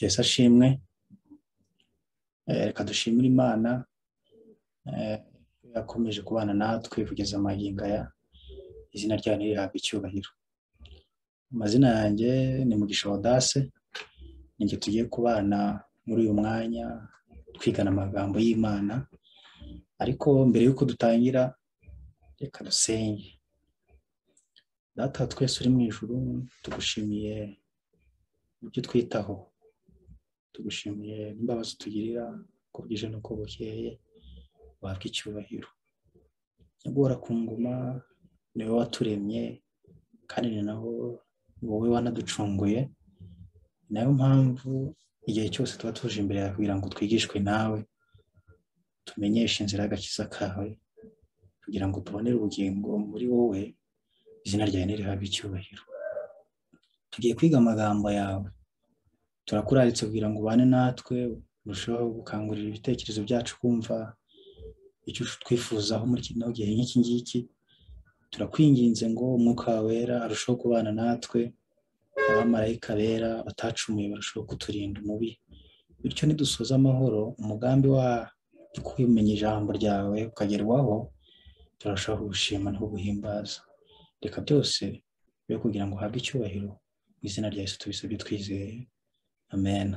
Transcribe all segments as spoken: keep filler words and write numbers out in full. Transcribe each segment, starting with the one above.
Yesu ashimwe. Reka dushimire Imana yakomeje kubana natwe kugeza amagingo aya. Izina ryayo rihabwa icyubahiro. Amazina yanjye ni Mugisha Audace. Ninjye tugiye kubana muri uyu mwanya twigana amagambo y'Imana. Ariko mbere yuko dutangira, reka dusenge. Data twese uri mu ijuru, tugushimiye ibyo twitaho. Tugushimiye imbabazi tugirira ko bwije nuko bukeye. Wahabwa icyubahiro. Nyagora ku ngoma, ni wowe waturemye kandi ni naho wowe wanaducunguye. Nayo mpamvu igihe cyose tuba tuje imbere yawe kugira ngo twigishwe nawe, tumenyeshe inzira y'agakiza kawe, kugira ngo tubonere ubugingo muri wowe. Izina ryawe nirihabwe icyubahiro. Tugiye kwiga amagambo yawe. Turakuraritse kugira ngo ubane natwe, urushaho gukangurira ibitekerezo byacu kumva icyo twifuzaho muri kino gihe nk'iki ngiki. Turakwinginze ngo Umwuka wera arushaho kubana natwe, abamarayika bera batacumuye barushaho kuturinda umubi. Bityo nidusoza amahoro umugambi wa kumenya ijambo ryawe ukagerwaho, turashaka gushima no guhimbaza. Reka byose bibe kugira ngo uhabwe icyubahiro. Mu izina rya Yesu tubisabye twizeye. Amen.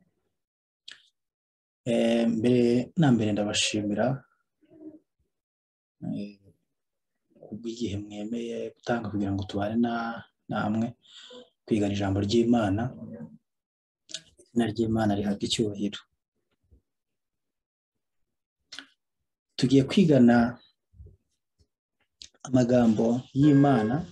Eh, mbere na mbere ndabashimira eh, kubw'igihe mwemeye gutanga kugira ngo tubane na namwe kwigana ijambo ry'Imana. Izina ry'Imana rihabwa icyubahiro. Tugiye kwigana amagambo y'Imana.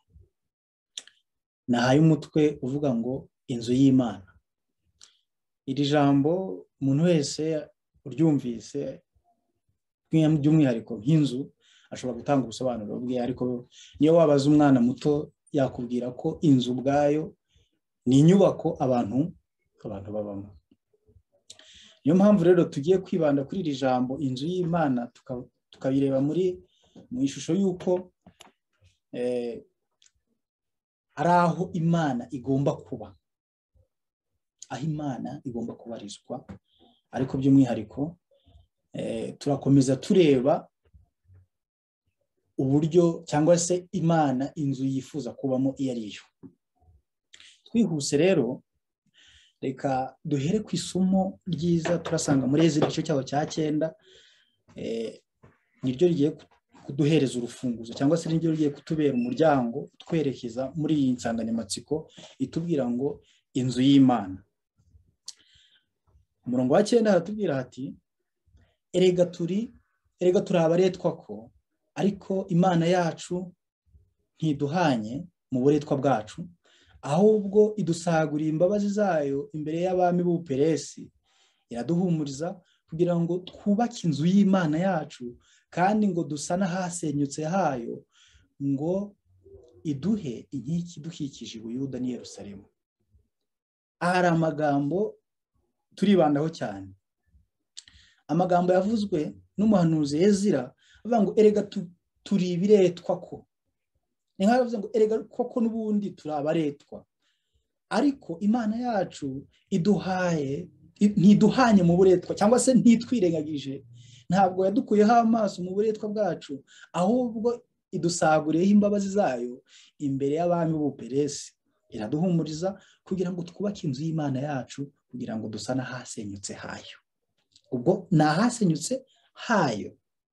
Nahaye umutwe uvuga ngo inzu y'Imana. Iri jambo umuntu wese uryumvise by'umwihariko nk'inzu ashobora gutanga ubusobanuro bwe, ariko niyo wabaza umwana muto yakubwira ko inzu ubwayo ni inyubako abantu abantu babamo. Niyo mpamvu rero tugiye kwibanda kuri iri jambo inzu y'Imana, tukabireba muri mu ishusho y'uko eh, ari aho Imana igomba kuba, aho Imana igomba kubarizwa. Ariko by'umwihariko eh, turakomeza tureba uburyo cyangwa se Imana inzu yifuza kubamo iyo ari yo. Twihuse rero, reka duhere ku isomo ryiza turasanga muri Ezira igice cyaho cya cyenda. Eh, niryo rigiye kuduhereza urufunguzo cyangwa se niryo rigiye kutubera umuryango twerekeza muri iyi nsanganyamatsiko itubwira ngo inzu y'Imana. Umurongo wa cyenda haratubwira hati erega turi erega turi abaretwa ko, ariko Imana yacu ntiduhanye mu buretwa bwacu, ahubwo idusagurira imbabazi zayo imbere y'abami b'Ubuperesi. Iraduhumuriza kugira ngo twubake inzu y'Imana yacu, kandi ngo dusa n'ahasenyutse hayo, ngo iduhe inkiki idukikije Ubuyuda n'i Yerusalemu. Ahari amagambo turibandaho cyane. Amagambo yavuzwe n'umuhanuzi Ezira avuga ngo erega turi ibiretwa ko. Ni nk'aho avuze ngo erega koko n'ubundi turi abaretwa, ariko Imana yacu iduhaye ntiduhanye mu buretwa cyangwa se ntitwirengagije. Ntabwo yadukuyeho amaso mu buretwa bwacu, ahubwo idusaguriyeho imbabazi zayo imbere y'abami b'Ubuperesi. Iraduhumuriza kugira ngo twubake inzu y'Imana yacu, kugira ngo dusa n'ahasenyutse hayo. Ubwo ni ahasenyutse hayo.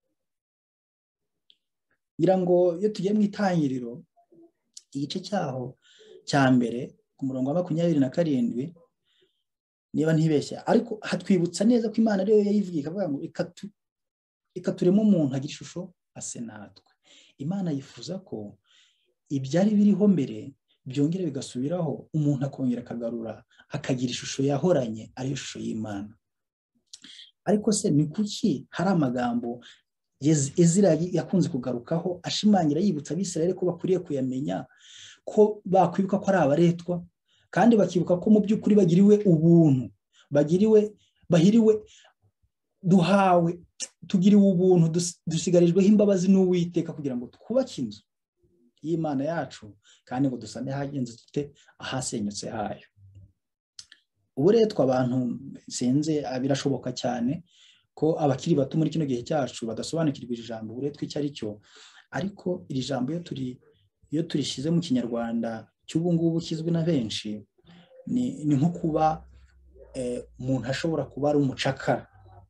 Ngira ngo iyo tugiye mu itangiriro igice cyaho cya mbere ku murongo wa makumyabiri na karindwi, niba ntibeshya, ariko hatwibutsa neza ko Imana ariyo yayivugiye ikavuga ngo ikaturema umuntu agira ishusho ase natwe. Imana yifuza ko ibyari biriho mbere byongera bigasubiraho, umuntu akongera akagarura akagira ishusho yahoranye, ariyo shusho y'Imana. Ariko se ni kuki hari amagambo Ezira yakunze kugarukaho ashimangira yibutsa Abisirayeli ko bakwiriye kuyamenya, ko bakwibuka ko ari abaretwa, kandi bakibuka ko mu by'ukuri bagiriwe ubuntu, bagiriwe bahiriwe duhawe tugiriwe ubuntu, dusigarijweho imbabazi n'Uwiteka kugira ngo twubake inzu y'Imana yacu, kandi ngo dusane hagenze dute ahasenyutse hayo. uburetwa abantu sinze birashoboka cyane ko abakiri bato muri kino gihe cyacu badasobanukirwa iri jambo uburetwa icyo ari cyo, ariko iri jambo iyo turi iyo turishyize mu kinyarwanda cy'ubu ngubu kizwi na benshi, ni nko kuba umuntu ashobora kuba ari umucakara,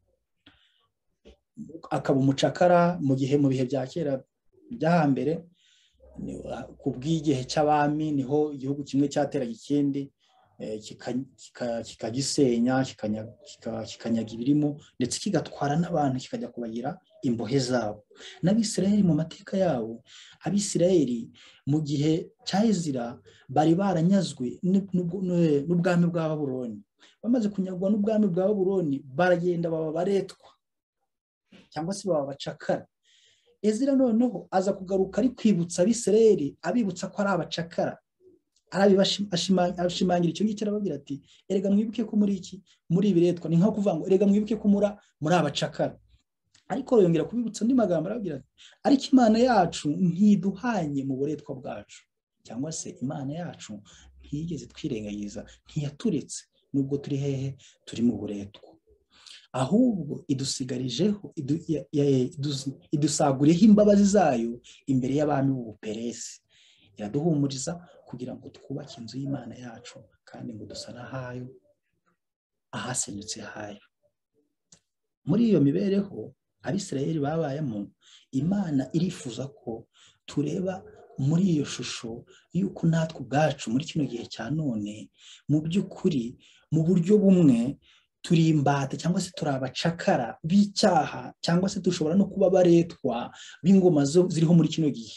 akaba umucakara mu gihe mu bihe bya kera by'ahambere ku bw'igihe cy'abami niho igihugu kimwe cyateraga ikindi kikagisenya kikanyaga ibirimo ndetse kigatwara n'abantu kikajya kubagira imbohe zabo. N'Abisirayeli mu mateka yabo, Abisirayeli mu gihe cya Ezira bari baranyazwe n'ubwami bwa Babuloni. Bamaze kunyagwa n'ubwami bwa Babuloni baragenda baba baretwa cyangwa se baba bacakara. Ezira noneho aza kugaruka ari kwibutsa Abisirayeli, abibutsa ko ari abacakara, arabashimangira icyo ngicyo, arababwira ati erega mwibuke ko muri iki muri ibiretwa, ni nko kuvuga ngo erega mwibuke ko muri muri abacakara. Ariko yongera kubibutsa andi magambo, arababwira ati ariko Imana yacu ntiduhanye mu buretwa bwacu, cyangwa se Imana yacu ntiyigeze twirengagiza, ntiyaturetse nubwo turi hehe turi mu buretwa, ahubwo idusigarijeho idusaguriyeho imbabazi zayo imbere y'abami b'Ubuperesi. Iraduhumuriza kugira ngo twubake inzu y'Imana yacu kandi ngo dusa n'ahayo ahasenyutse hayo. Muri iyo mibereho Abisirayeli babayemo, Imana irifuza ko tureba muri iyo shusho y'uko natwe ubwacu muri kino gihe cya none mu by'ukuri mu buryo bumwe turi imbata cyangwa se turi abacakara b'icyaha, cyangwa se dushobora no kuba baretwa b'ingoma ziriho muri kino gihe.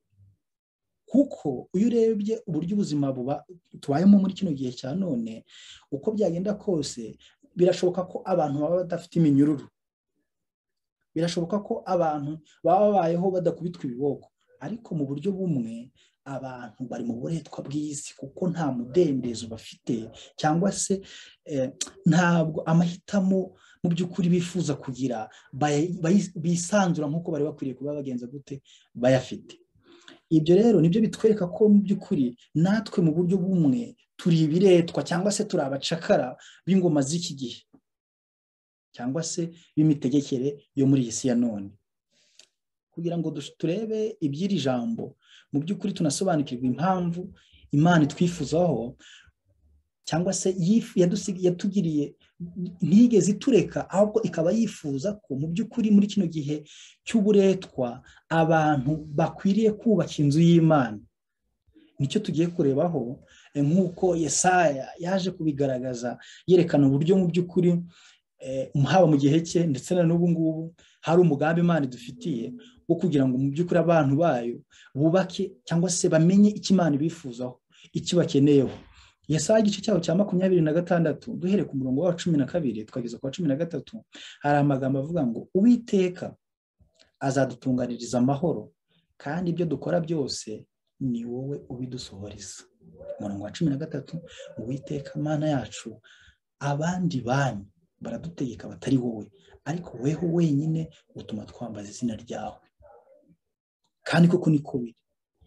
Kuko iyo urebye uburyo ubuzima buba tubayemo muri kino gihe cya none, uko byagenda kose birashoboka ko abantu baba badafite iminyururu, birashoboka ko abantu baba babayeho badakubitwa ibiboko, ariko mu buryo bumwe abantu bari mu buretwa bw'isi kuko nta mudendezo bafite, cyangwa se eh, ntabwo amahitamo mu by'ukuri bifuza kugira bisanzura nk'uko bari bakwiriye kuba bagenza gute bayafite. Ibyo rero nibyo bitwereka ko mu by'ukuri natwe mu buryo bumwe turi ibiretwa cyangwa se turi abacakara b'ingoma z'iki gihe, cyangwa se b'imitegekere yo muri iyi si ya none. Kugira ngo turebe iby'iri jambo mu by'ukuri tunasobanukirwa impamvu Imana itwifuzaho, cyangwa se yatugiriye ntigeze itureka, ahubwo ikaba yifuza ko mu by'ukuri muri kino gihe cy'uburetwa abantu bakwiriye kubaka inzu y'Imana. Nicyo tugiye kurebaho, nk'uko Yesaya yaje kubigaragaza yerekana uburyo mu by'ukuri haba mu gihe cye ndetse na n'ubu ngubu hari umugambi Imana idufitiye wo kugira ngo mu by'ukuri abantu bayo bubake cyangwa se bamenye icyo Imana ibifuzaho, icyo bakeneyeho. Yesaya igice cyaho cya makumyabiri na gatandatu duhereye ku murongo wa cumi na kabiri twageza ku wa cumi na gatatu, hari amagambo avuga ngo Uwiteka azadutunganiriza amahoro kandi ibyo dukora byose ni wowe ubidusohoreza. Umurongo wa cumi na gatatu, Uwiteka Mana yacu, abandi bami baradutegeka batari wowe, ariko weho wenyine utuma twambaza izina ryawe. Kandi koko niko biri.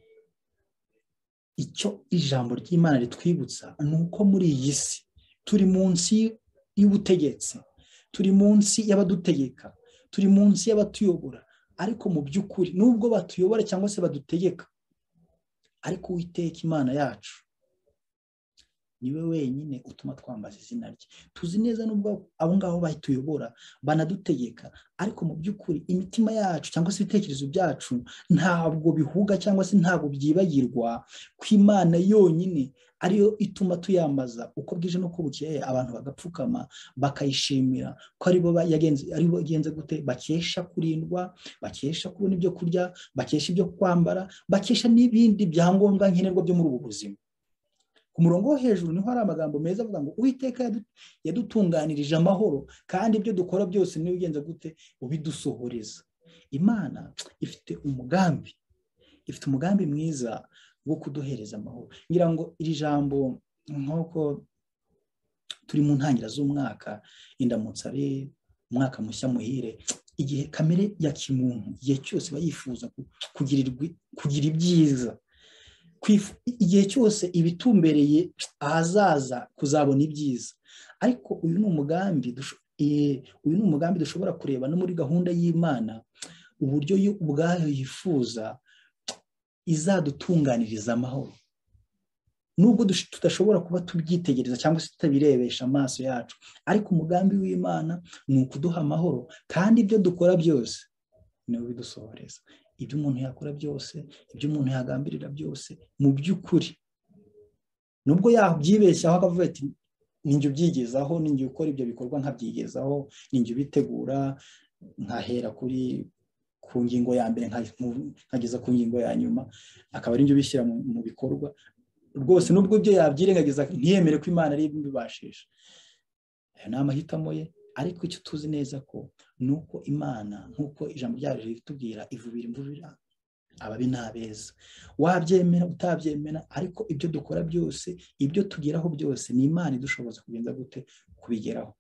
Icyo ijambo ry'Imana ritwibutsa ni uko muri iyi si turi munsi y'ubutegetsi, turi munsi y'abadutegeka, turi munsi y'abatuyobora, ariko mu by'ukuri nubwo batuyobora cyangwa se badutegeka, ariko Uwiteka Imana yacu niwe wenyine utuma twambaza izina rye. Tuzi neza nubwo abo ngabo batuyobora banadutegeka, ariko mu by'ukuri imitima yacu cyangwa se ibitekerezo byacu ntabwo bihuga cyangwa se ntabwo byibagirwa ko Imana yonyine ariyo ituma tuyambaza uko bwije no bukeye, abantu bagapfukama bakayishimira ko aribo yagenze aribo yagenze gute, bakesha kurindwa, bakesha kubona ibyo kurya, bakesha ibyo kwambara, bakesha n'ibindi byangombwa nkenerwa byo muri ubu buzima. Ku murongo wo hejuru niho hari amagambo meza avuga ngo Uwiteka yadutunganirije amahoro kandi ibyo dukora byose niwe ugenza gute ubidusohoreza. Imana ifite umugambi, ifite umugambi mwiza wo kuduhereza amahoro. Ngira ngo iri jambo nk'uko turi mu ntangira z'umwaka, indamutsa ari umwaka mushya muhire, igihe kamere ya kimuntu igihe cyose bayifuza kugira kugira ibyiza, igihe cyose ibitumbereye ahazaza kuzabona ibyiza, ariko uyu ni umugambi uyu ni umugambi dushobora kureba no muri gahunda y'Imana, uburyo yo ubwayo yifuza izadutunganiriza amahoro, nubwo tudashobora kuba tubyitegereza cyangwa se tutabirebesha amaso yacu, ariko umugambi w'Imana ni ukuduha amahoro, kandi ibyo dukora byose niwe bidusohoreza. Ibyo umuntu yakora byose, ibyo umuntu yagambirira byose, mu by'ukuri nubwo yabyibeshyaho akavuga ati ninjye ubyigezaho, ninjye ukora ibyo bikorwa nkabyigezaho, ninjye ubitegura nkahera kuri ku ngingo ya mbere nkageza ku ngingo ya nyuma, akaba ari njye ubishyira mu bikorwa rwose, nubwo ibyo yabyirengagiza ntiyemere ko Imana ari ibibashisha. Ayo ni amahitamo ye, ariko icyo tuzi neza ko ni uko Imana nk'uko ijambo ryayo ritubwira ivubira imvubira ababi n'abeza, wabyemera utabyemera, ariko ibyo dukora byose, ibyo tugeraho byose, ni Imana idushoboza kugenda gute kubigeraho.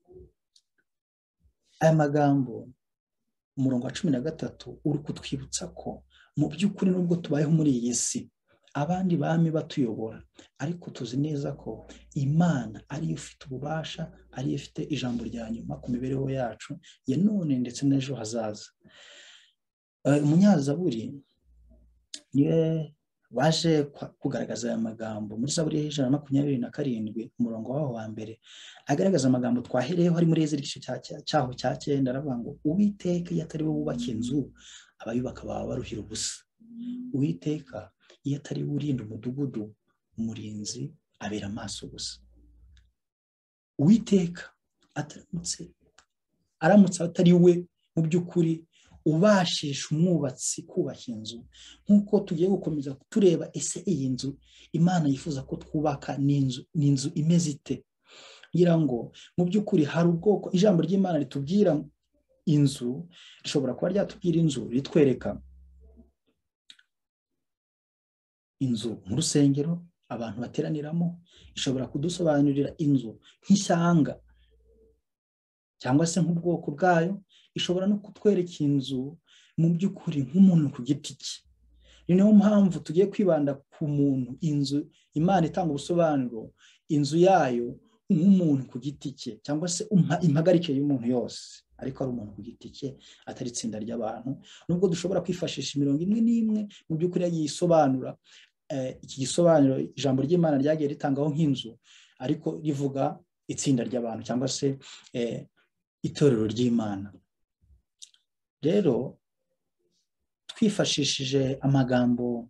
Aya magambo umurongo wa cumi na gatatu uri kutwibutsa ko mu by'ukuri nubwo tubayeho muri iyi si abandi bami batuyobora, ariko tuzi neza ko Imana ariyo ifite ububasha, ariyo ifite ijambo rya nyuma ku mibereho yacu ya none ndetse n'ejo hazaza. Umunyazaburi niwe waje kugaragaza aya magambo muri Zaburi y'ijana na makumyabiri na karindwi umurongo waho wa mbere, agaragaza amagambo twahereyeho ari muri Ezira igice cyaho cya cyenda, aravuga ngo Uwiteka iyo atari we wubaka inzu, abayubaka baba baruhira ubusa. Uwiteka iyo atari we urinda umudugudu, umurinzi abera amaso gusa. Uwiteka aramutse aramutse atari we mu by'ukuri ubashisha umwubatsi kubaka inzu, nk'uko tugiye gukomeza tureba ese iyi nzu Imana yifuza ko twubaka ni inzu ni inzu imeze ite, ngira ngo mu by'ukuri hari ubwoko ijambo ry'Imana ritubwira inzu, rishobora kuba ryatubwira inzu ritwereka inzu mu rusengero abantu bateraniramo, ishobora kudusobanurira inzu nk'ishyanga cyangwa se nk'ubwoko bwayo, ishobora no kutwereka inzu mu by'ukuri nk'umuntu ku giti cye. Ni nayo mpamvu tugiye kwibanda ku muntu, inzu Imana itanga ubusobanuro inzu yayo nk'umuntu ku giti cye, cyangwa se impagarike y'umuntu yose, ariko ari umuntu ku giti cye, atari itsinda ry'abantu. Nubwo dushobora kwifashisha imirongo imwe n'imwe mu by'ukuri yagiye isobanura iki gisobanuro ijambo ry'Imana ryagiye ritangaho nk'inzu, ariko rivuga itsinda ry'abantu cyangwa se itorero ry'Imana. Rero twifashishije amagambo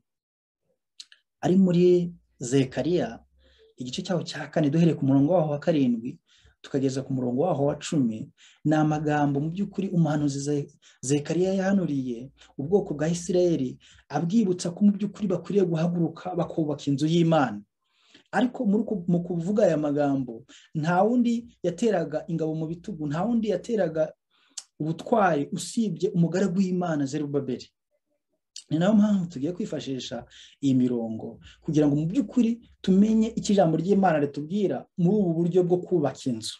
ari muri Zekariya igice cyaho cya kane, duhereye ku murongo waho wa karindwi tukageza ku murongo waho wa cumi, ni amagambo mu by'ukuri umuhanuzi Zekariya yahanuriye ubwoko bwa Isirayeli, abwibutsa ko mu by'ukuri bakwiriye guhaguruka bakubaka inzu y'Imana. Ariko mu kuvuga aya magambo, nta wundi yateraga ingabo mu bitugu, nta wundi yateraga ubutwari usibye umugaragu w'Imana Zerubabeli. Ni nayo mpamvu tugiye kwifashisha iyi mirongo kugira ngo mu by'ukuri tumenye icyo ijambo ry'Imana ritubwira muri ubu buryo bwo kubaka inzu.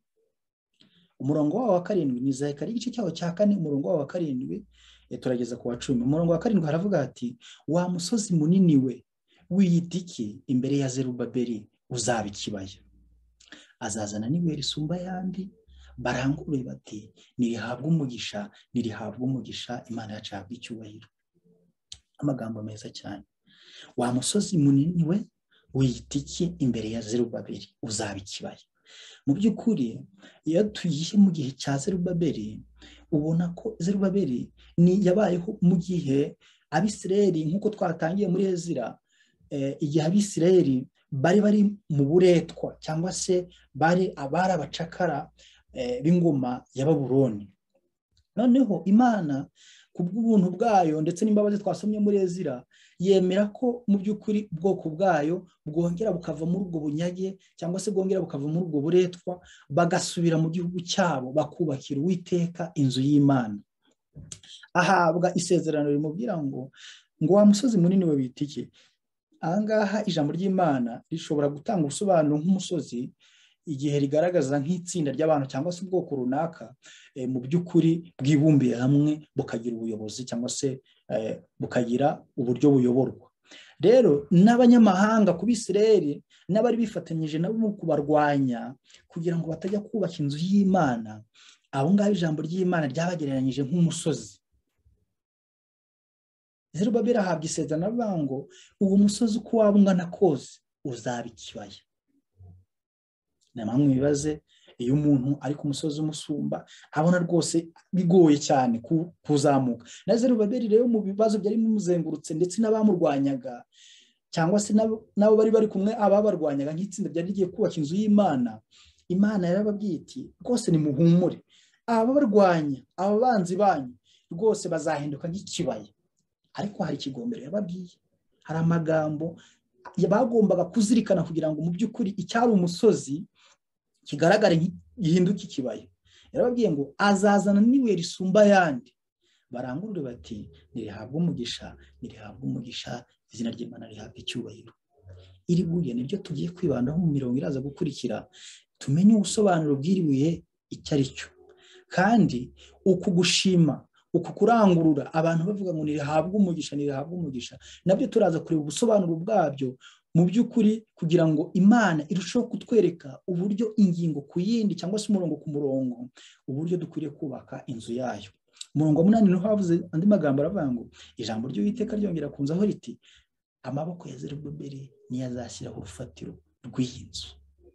Umurongo wawo wa karindwi ni Zekariya igice cyaho cya kane umurongo wawo wa karindwi, turageza ku wa cumi. Umurongo wa karindwi haravuga ati, wa musozi munini we wiyita iki imbere ya Zerubabeli, uzaba ikibaya. Azazana n'ibuye risumba ayandi, barangurure bati nirihabwe umugisha, nirihabwe umugisha, Imana yacu ihabwe icyubahiro. Amagambo meza cyane. Wa musozi munini we wiyita iki imbere ya Zerubabeli, uzaba ikibaya. Mu by'ukuri iyo tugiye mu gihe cya Zerubabeli, ubona ko Zerubabeli ni yabayeho mu gihe Abisirayeli, nk'uko twatangiye muri Ezira, igihe Abisirayeli bari bari mu buretwa cyangwa se bari abari abacakara b'ingoma ya Babuloni. Noneho Imana kubw'ubuntu bwayo ndetse n'imbabazi twasomye muri Ezira, yemera ko mu by'ukuri ubwoko bwayo bwongera bukava muri ubwo bunyage cyangwa se bwongera bukava muri ubwo buretwa, bagasubira mu gihugu cyabo, bakubakira Uwiteka inzu y'Imana. Ahabwa isezerano rimubwira ngo ngo wa musozi munini we wita iki. Ahangaha ijambo ry'Imana rishobora gutanga ubusobanuro nk'umusozi igihe rigaragaza nk'itsinda ry'abantu cyangwa se ubwoko runaka mu by'ukuri bwibumbiye hamwe bukagira ubuyobozi cyangwa se bukagira uburyo buyoborwa. rero n'abanyamahanga ku Bisirayeli n'abari bifatanyije nabo mu kubarwanya kugira ngo batajya kubaka inzu y'Imana, abo ngabo ijambo ry'Imana ryabagereranyije nk'umusozi. Zerubabeli ahabwa isezerano avuga ngo uwo musozi uko waba ungana kose uzaba ikibaya. Namwe mwibaze, iyo umuntu ari ku musozi umusumba abona rwose bigoye cyane kuzamuka. Na Zerubabeli rero mu bibazo byari bimuzengurutse ndetse n'abamurwanyaga cyangwa se nabo bari bari kumwe ababarwanyaga nk'itsinda ryari rigiye kubaka inzu y'Imana, Imana yarababwiye iti rwose nimuhumure, ababarwanya ababanzi banyu rwose bazahinduka nk'ikibaya. Ariko hari ikigombero yababwiye, hari amagambo bagombaga kuzirikana kugira ngo mu by'ukuri icyari umusozi kigaragare gihinduka ikibaya. Yarababwiye ngo azazana n'ibuye risumba ayandi, barangurure bati nirihabwe umugisha, nirihabwe umugisha, izina ry'Imana rihabwe icyubahiro. Iri buye niryo tugiye kwibandaho mu mirongo iraza gukurikira, tumenye ubusobanuro bw'iri buye icyo ari cyo, kandi uku gushima, uku kurangurura abantu bavuga ngo nirihabwe umugisha, nirihabwe umugisha, nabyo turaza kureba ubusobanuro bwabyo mu by'ukuri kugira ngo Imana irusheho kutwereka uburyo ingingo ku yindi cyangwa se umurongo ku murongo, uburyo dukwiriye kubaka inzu yayo. Umurongo wa munani niho havuze andi magambo aravuga ngo ijambo ry'Uwiteka ryongera kunzaho riti amaboko ya Zerubabeli niyo azashyiraho urufatiro rw'iyi nzu,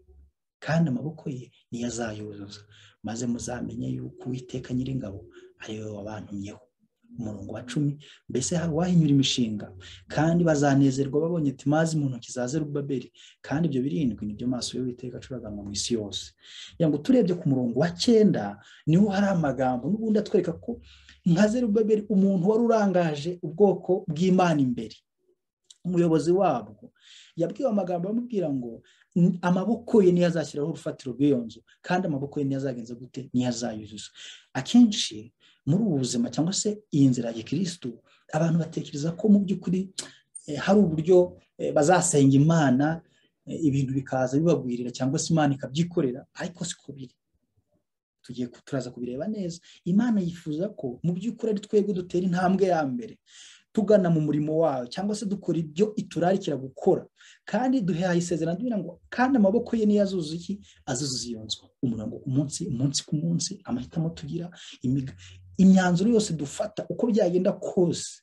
kandi amaboko ye niyo azayuzuza, maze muzamenye yuko Uwiteka Nyiringabo ari we wabantumyeho. Umurongo wa cumi, mbese hari uwahinyura imishinga, kandi bazanezerwa babonye timazi mu ntoki za Zerubabeli, kandi ibyo birindwi nibyo maso y'Uwiteka acuraganwa mu isi yose. Yango turebye ku murongo wa cyenda niho hari amagambo n'ubundi atwereka ko nka Zerubabeli, umuntu wari urangaje ubwoko bw'Imana imbere, umuyobozi wabwo, yabwiwe amagambo amubwira ngo amaboko ye niyo azashyiraho urufatiro rw'iyo nzu, kandi amaboko ye niyo azagenza gute, niyo azayuzuza. Akenshi muri ubu buzima cyangwa se iyi nzira ya Kristo, abantu batekereza ko mu by'ukuri eh, hari uburyo eh, bazasenga Imana, eh, ibintu bikaza bibagwirira cyangwa se Imana ikabyikorera, ariko siko biri. Tugiye turaza kubireba neza. Imana yifuza ko mu by'ukuri ari twebwe dutera intambwe ya mbere tugana mu murimo wayo, cyangwa se dukora ibyo iturarikira gukora, kandi duhaye isezerano tugira ngo kandi amaboko ye niyo azuzuza iki, azuzuza iyo nzu. Umurongo ku munsi, umunsi ku munsi, amahitamo tugira, imiga, imyanzuro yose dufata uko byagenda kose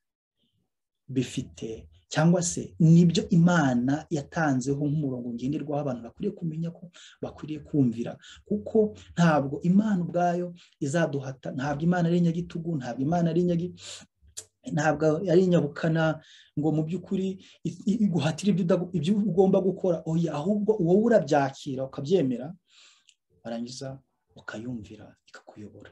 bifite cyangwa se nibyo Imana yatanzeho nk'umurongo ngenderwaho abantu bakwiriye kumenya ko bakwiriye kumvira, kuko ntabwo Imana ubwayo izaduhata, ntabwo Imana ari inyagitugu, ntabwo Imana ari inyagi ntabwo yari inyabukana ngo mu by'ukuri iguhatira ibyo ugomba gukora. Oya, ahubwo wowe urabyakira ukabyemera, barangiza ukayumvira ikakuyobora.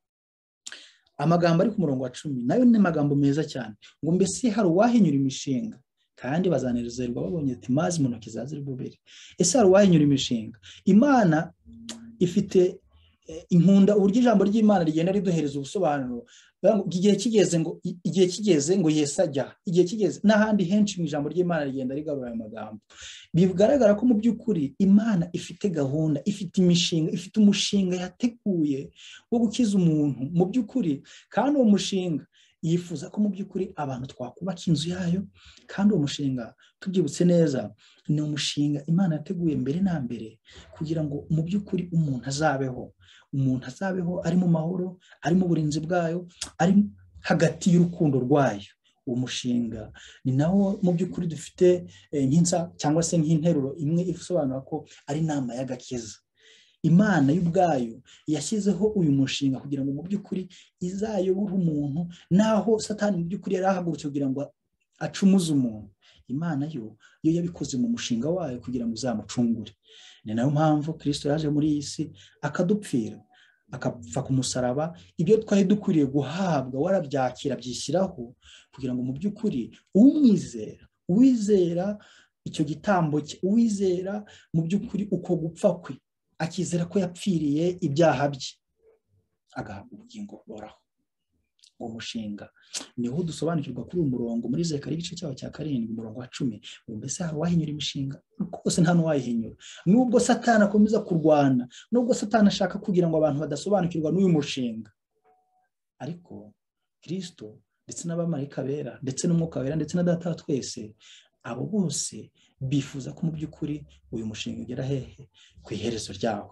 Amagambo ari ku murongo wa cumi nayo ni magambo meza cyane, ngo mbese hari uwahinyura imishinga, kandi bazanezerwa babonye timazi mu ntoki za Zerubabeli. Ese hari uwahinyura imishinga? Imana ifite inkunda uburyo ijambo ry'Imana rigenda riduhereza ubusobanuro. Igihe kigeze ngo igihe kigeze ngo Yesu ajya, igihe kigeze n'ahandi henshi mu ijambo ry'Imana rigenda rigarura aya magambo. Bigaragara ko mu by'ukuri Imana ifite gahunda, ifite imishinga, ifite umushinga yateguye wo gukiza umuntu mu by'ukuri, kandi uwo mushinga yifuza ko mu by'ukuri abantu twakubaka inzu yayo. Kandi uwo mushinga tubyibutse neza ni umushinga Imana yateguye mbere na mbere kugira ngo mu by'ukuri umuntu azabeho, umuntu azabeho ari mu mahoro, ari mu burinzi bwayo, ari hagati y'urukundo rwayo. Uwo mushinga ni nawo mu by'ukuri dufite nk'insa cyangwa se nk'interuro imwe isobanura ko ari inama y'agakiza. Imana y'ubwayo yashyizeho uyu mushinga kugira ngo mu by'ukuri izayobore umuntu, naho Satani mu by'ukuri yari ahagurutse kugira ngo acumuze umuntu. Imana yo yo yabikoze mu mushinga wayo kugira ngo uzamucungure. Ni nayo mpamvu Kristo yaje muri iyi si akadupfira, akapfa ku musaraba. Ibyo twari dukwiriye guhabwa warabyakira byishyiraho kugira ngo mu by'ukuri umwizera, uwizera icyo gitambo cye, uwizera mu by'ukuri uko gupfa kwe, akizera ko yapfiriye ibyaha bye, agahabwa ubugingo buhoraho. Uwo mushinga niho dusobanukirwa kuri uyu murongo muri Zekariya igice cyawo cya karindwi umurongo wa cumi. Mbese hari uwahinyura imishinga? Rwose nta n'uwayihinyura. Nubwo Satani akomeza kurwana, nubwo Satani ashaka kugira ngo abantu badasobanukirwa n'uyu mushinga, ariko Kristo ndetse n'abamarayika bera ndetse n'umwuka wera ndetse na data wa twese, abo bose bifuza ko mu by'ukuri uyu mushinga ugera hehe ku iherezo ryawo.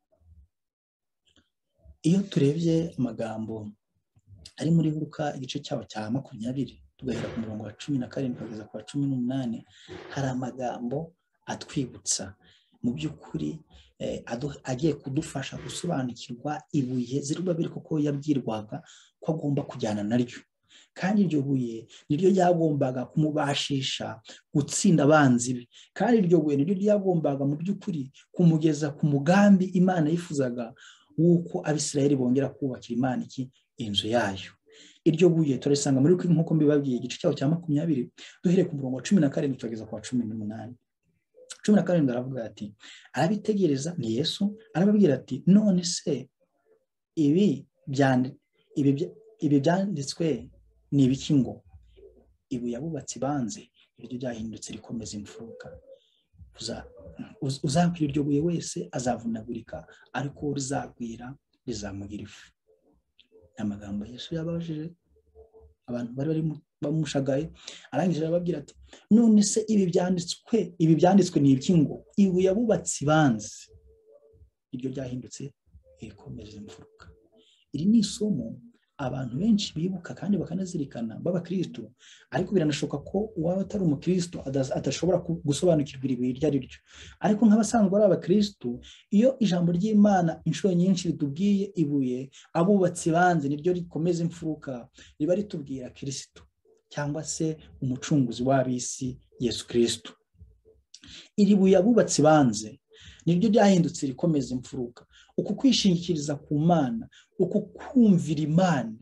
Iyo turebye amagambo ari muri Luka igice cyawo cya makumyabiri tugahera ku murongo wa cumi na karindwi kugeza ku wa cumi n'umunani, hari amagambo atwibutsa mu by'ukuri eh, agiye kudufasha gusobanukirwa ibuye Zerubabeli koko yabwirwaga ko agomba kujyana naryo, kandi iryo buye niryo ryagombaga kumubashisha gutsinda abanzi be, kandi iryo buye niryo ryagombaga mu by'ukuri kumugeza ku mugambi Imana yifuzaga w'uko Abisirayeli bongera kubakira Imana iki inzu yayo. Iryo buye turisanga muri nk'uko mbibabwiye igice cyawo cya makumyabiri duhereye ku murongo wa cumi na karindwi tugeza ku wa cumi n'umunani. cumi na karindwi aravuga ati, arabitegereza, ni Yesu arababwira ati, none se ibi byandi ibi ibi byanditswe ni ibiki ngo ibuye abubatsi banze iryo ryahindutse rikomeza imfuruka, uzabwira iryo buye wese azavunagurika, ariko rizagwira rizamugira ifu. Amagambo Yesu yabajije abantu bari bari bamushagaye, arangije arababwira ati, none se ibi byanditswe ibi byanditswe ni ibiki ngo ibuye abubatsi banze iryo ryahindutse rikomeza imfuruka. Iri ni isomo abantu benshi bibuka kandi bakanazirikana b'abakristo, ariko biranashoboka ko uwaba atari umukristo atashobora gusobanukirwa iri buye iryo ari ryo. Ariko nk'abasanzwe ari abakristo, iyo ijambo ry'Imana inshuro nyinshi ritubwiye ibuye abubatsi banze niryo rikomeza imfuruka, riba ritubwira Kristo cyangwa se umucunguzi w'ab'isi Yesu Kristo. Iri buye abubatsi banze niryo ryahindutse rikomeza imfuruka. Uku kwishingikiriza ku Mana, uku kumvira Imana,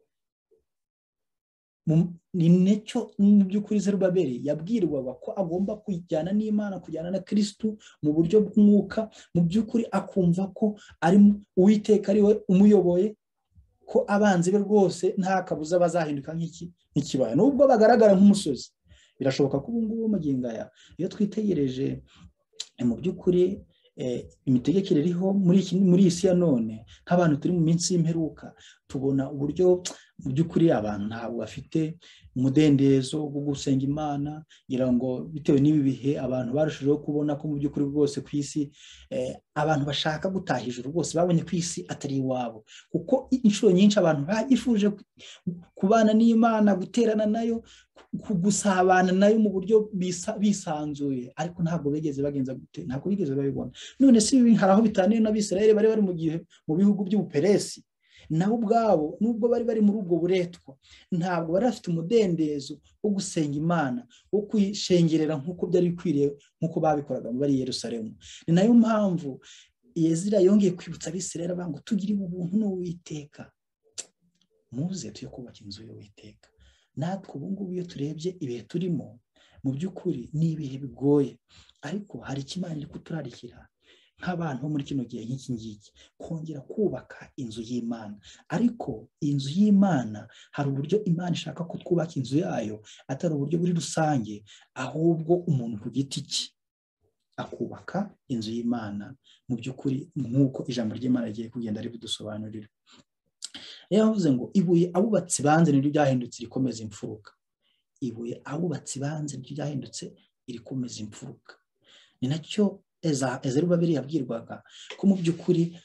ni necyo mu by'ukuri Zerubabeli yabwirwaga ko agomba kujyana n'Imana, kujyana na Kristo mu buryo bw'umwuka, mu by'ukuri akumva ko ari Uwiteka ari we umuyoboye, ko abanzi be rwose nta kabuza bazahinduka nk'iki nk'ikibaya nubwo bagaragara nk'umusozi. Birashoboka ko ubu ngubu magingo aya iyo twitegereje mu by'ukuri imitegekere iriho muri muri isi ya none, nk'abantu turi mu minsi y'imperuka, tubona uburyo mu by'ukuri abantu ntabwo bafite umudendezo wo gusenga Imana, ngira ngo bitewe n'ibi bihe abantu barushijeho kubona ko mu by'ukuri rwose ku isi abantu bashaka gutaha ijuru rwose babonye ku isi atari iwabo, kuko inshuro nyinshi abantu bagifuje kubana n'Imana, guterana nayo, gusabana nayo mu buryo bisanzuye, ariko ntabwo bigeze bagenza gute, ntabwo bigeze babibona. None si ibi hari aho bitaniye n'Abisirayeli bari bari mu gihe mu bihugu by'Ubuperesi, nabo ubwabo nubwo bari bari muri ubwo buretwa, ntabwo bari bafite umudendezo wo gusenga Imana, wo kwishengerera nk'uko byari bikwiriye nk'uko babikoraga bari i Yerusalemu. Ni nayo mpamvu Ezira yongeye kwibutsa Abisirayeli avuga ngo tugire ubuntu n'Uwiteka, muze tuye kubaka inzu y'Uwiteka. Natwe ubu ngubu iyo turebye ibihe turimo, mu by'ukuri ni ibihe bigoye, ariko hari Imana iri kuturarikira nk'abantu bo muri kino gihe nk'iki ngiki, kongera kubaka inzu y'Imana. Ariko inzu y'Imana hari uburyo Imana ishaka ko twubaka inzu yayo, atari uburyo buri rusange, ahubwo umuntu ku giti cye akubaka inzu y'Imana mu by'ukuri nk'uko ijambo ry'Imana rigiye kugenda ribidusobanurira. Yavuze ngo ibuye abubatsi banze niryo ryahindutse rikomeza imfuruka. Ibuye abubatsi banze niryo ryahindutse irikomeza imfuruka. Ni nacyo Zerubabeli yabwirwaga ko mu by'ukuri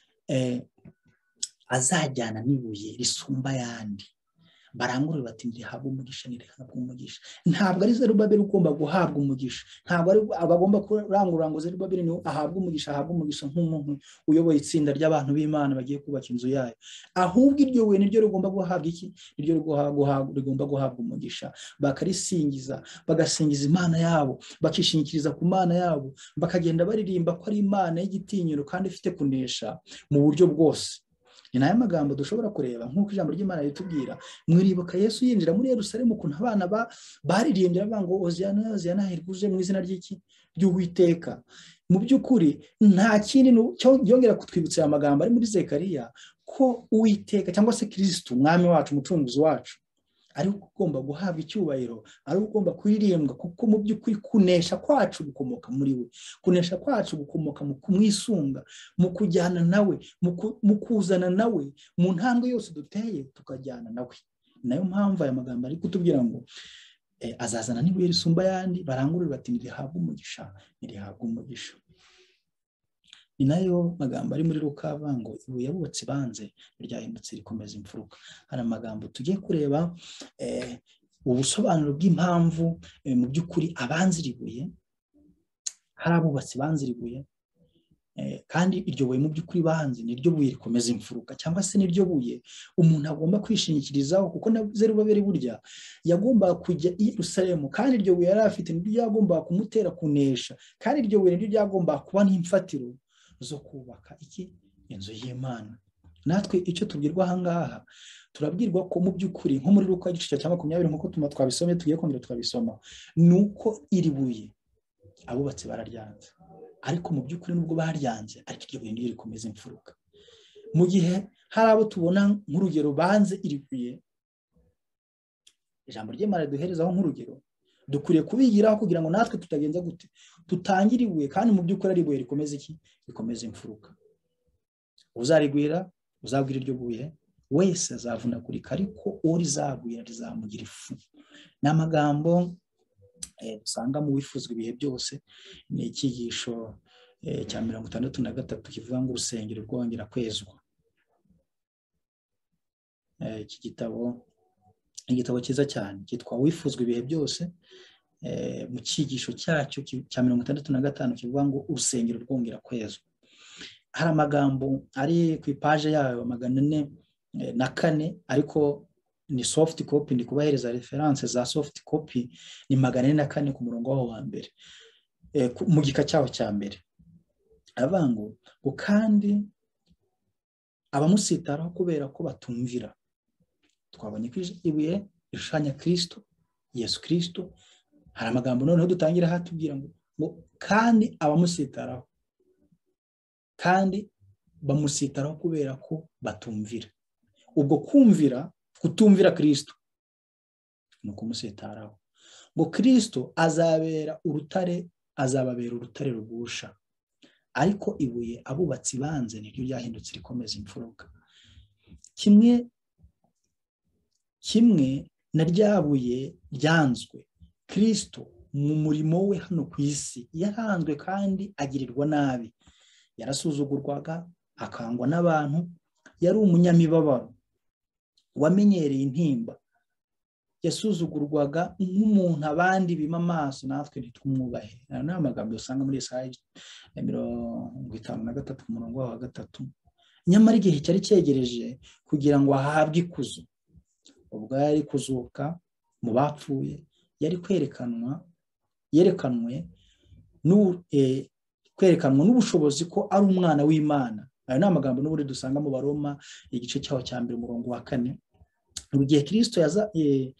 azajyana n'ibuye risumba ayandi. Barangurura bati ndihabwa umugisha, ndihabwa umugisha. Ntabwo ari Zerubabeli ugomba guhabwa umugisha, ntabwo ari abagomba kurangurura ngo Zerubabeli ni ahabwa umugisha, ahabwa umugisha nk'umuntu uyoboye itsinda ry'abantu b'Imana bagiye kubaka inzu yayo. Ahubwo iryo we niryo rigomba guhabwa iki, niryo rigomba guhabwa umugisha, bakarisingiza, bagasingiza Imana yabo, bakishingikiriza ku Mana yabo, bakagenda baririmba ko ari Imana y'igitinyiro kandi ifite kunesha mu buryo bwose. Ni nayo magambo dushobora kureba nk'uko ijambo ry'Imana ritubwira. Mwiribuka Yesu yinjira muri Yerusalemu ukuntu abana baririmbye bavuga ngo Hoziyana, Hoziyana, hirwuje mu izina ry'iki ry'Uwiteka. Mu by'ukuri nta kindi yongera kutwibutsa aya magambo ari muri Zekariya, ko Uwiteka cyangwa se Kristo umwami wacu, umucunguzi wacu, ari ugomba guhabwa icyubahiro, ari ugomba kuririmbwa, kuko mu by'ukuri kunesha kwacu gukomoka muri we, kunesha kwacu gukomoka mu kumwisunga, mu kujyana nawe, mu kuzana nawe mu ntambwe yose duteye tukajyana nawe. nayo mpamvu aya magambo ari kutubwira ngo eh, azazana n'ibuye risumba ayandi, barangurure bati nirihabwe umugisha, nirihabwe umugisha. Ni nayo magambo ari muri Luka avuga ngo ibuye abubatsi banze ryahindutse rikomeza imfuruka. Hari amagambo tugiye kureba eh, ubusobanuro bw'impamvu eh, mu by'ukuri abanzira ibuye, hari abubatsi banzira ibuye, eh, kandi iryo buye mu by'ukuri banze ni ryo buye rikomeza imfuruka, cyangwa se ni ryo buye umuntu agomba kwishingikirizaho, kuko na Zerubabeli burya yagombaga kujya i Yerusalemu, kandi iryo buye yari afite niryo ryagombaga kumutera kunesha, kandi iryo buye niryo ryagombaga kuba n'imfatiro zo kubaka iki inzu y'Imana. Natwe icyo tubwirwa aha ngaha turabwirwa ko mu by'ukuri nko muri Luka igice cya makumyabiri nk'uko tuma twabisomye tugiye kongera twabisoma, nuko iri buye abubatsi bararyanze, ariko mu by'ukuri nubwo baryanze ariko iryo buye niryo rikomeza imfuruka. Mu gihe hari abo tubona nk'urugero banze iri buye, ijambo ry'Imana duherezaho nk'urugero, dukwiriye kubigiraho kugira ngo natwe tutagenza gute tutangire ibuye, kandi mu by'ukuri ari ibuye rikomeza iki rikomeza imfuruka. Uzarigwira uzabwira iryo buye wese azavunagurika, ariko uwo rizagwira rizamugira ifu. Ni amagambo eh, usanga mu wifuzwa ibihe byose. Ni icyigisho eh, cya mirongo itandatu na gatatu kivuga ngo urusengero rwongera kwezwa. Eh, iki gitabo igitabo cyiza cyane cyitwa wifuzwa ibihe byose. Eh, mu cyigisho cyacyo cya mirongo itandatu na gatanu kivuga ngo urusengero rwongera kwezwa. Hari amagambo ari ku ipaje yayo magana ane na kane, ariko ni soft copy, ndi kubahereza reference za soft copy, ni magana ane na kane ku murongo waho wa mbere, eh, mu gika cyaho cya mbere avuga ngo ngo kandi abamusitaraho kubera ko batumvira. Twabonye ko ibuye rishushanya Kristo, Yesu Kristo. Hari amagambo noneho dutangira hatubwira ngo ngo kandi abamusitaraho, kandi bamusitaraho kubera ko batumvira. Ubwo kumvira, kutumvira Kristo ni ukumusitaraho. Ngo Kristo azabera urutare, azababera urutare rugusha, ariko ibuye abubatsi banze niryo ryahindutse rikomeza imfuruka. Kimwe kimwe na ryabuye ryanzwe, Kristo mu murimo we hano ku isi yaranzwe kandi agirirwa nabi, yarasuzugurwaga akangwa n'abantu, yari umunyamibabaro wamenyereye intimba, yasuzugurwaga nk'umuntu abandi bima amaso natwe ntitwumwubahe. Aya ni amagambo usanga muri Yesaya mirongo itanu na gatatu ku murongo wa gatatu. Nyamara igihe cyari cyegereje kugira ngo ahabwe ikuzo, ubwo yari kuzuka mu bapfuye, yari kwerekanwa yerekanwe n'u eh, kwerekanwa n'ubushobozi ko ari umwana w'Imana. Ayo ni amagambo n'uburi dusanga mu Baroma igice cyaho cya mbere umurongo wa kane. Mu gihe Kristo yaza eh,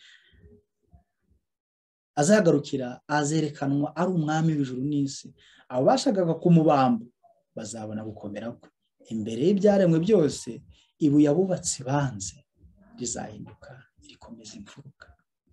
azagarukira azerekanwa ari umwami w'ijuru n'isi, abo bashakaga kumubamba bazabona gukomera kwe. Imbere y'ibyaremwe byose ibuye abubatsi banze rizahinduka rikomeza imfuruka.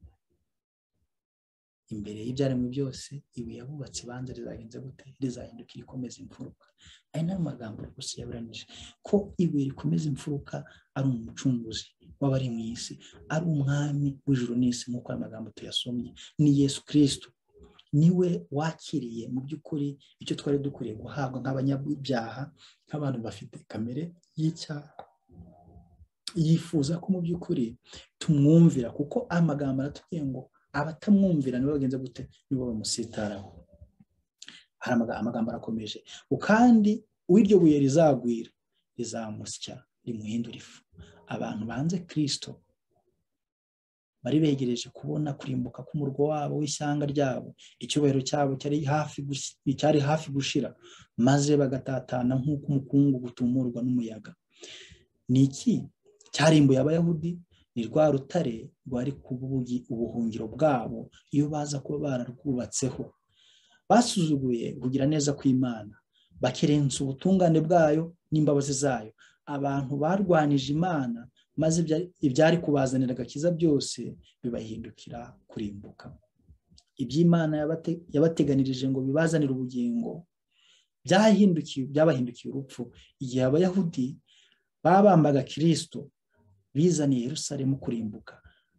Imbere y'ibyaremwe byose ibuye abubatsi banze rizagenze gute rizahinduka rikomeza imfuruka. Aya ni amagambo rwose yaburanije ko ibuye rikomeza imfuruka ari umucunguzi w'abari mu isi, ari umwami w'ijuru n'isi. Nk'uko aya magambo tuyasomye, ni Yesu Kristo, niwe wakiriye mu by'ukuri icyo twari dukwiriye guhabwa nk'abanyabyaha, nk'abantu bafite kamere y'icyaha. Yifuza ko mu by'ukuri tumwumvira, kuko aya magambo aratubwiye ngo abatamwumvira nibo bagenza gute nibo bamusitaraho. Hari amagambo arakomeje, kandi uw'iryo buye rizagwira rizamusya rimuhindura ifu. Abantu banze Kristo bari begereje kubona kurimbuka k'umurwa wabo w'ishyanga ryabo, icyubahiro cyabo cyari hafi cyari hafi gushira, maze bagatatana nk'uko umukungu gutumurwa n'umuyaga. Ni iki cyarimbuye Abayahudi? Ni rwa rutare rwari kubugi ubuhungiro bwabo iyo baza kuba bararwubatseho. Basuzuguye kugira neza kw'Imana, bakerensa ubutungane bwayo n'imbabazi zayo. Abantu barwanije Imana, maze ibyari kubazanira agakiza byose bibahindukira kurimbuka. Iby'Imana yabateganirije ngo bibazanire ubugingo byahindukiye byabahindukiye urupfu. Igihe Abayahudi babambaga Kristo, bizaniye Yerusalemu kurimbuka,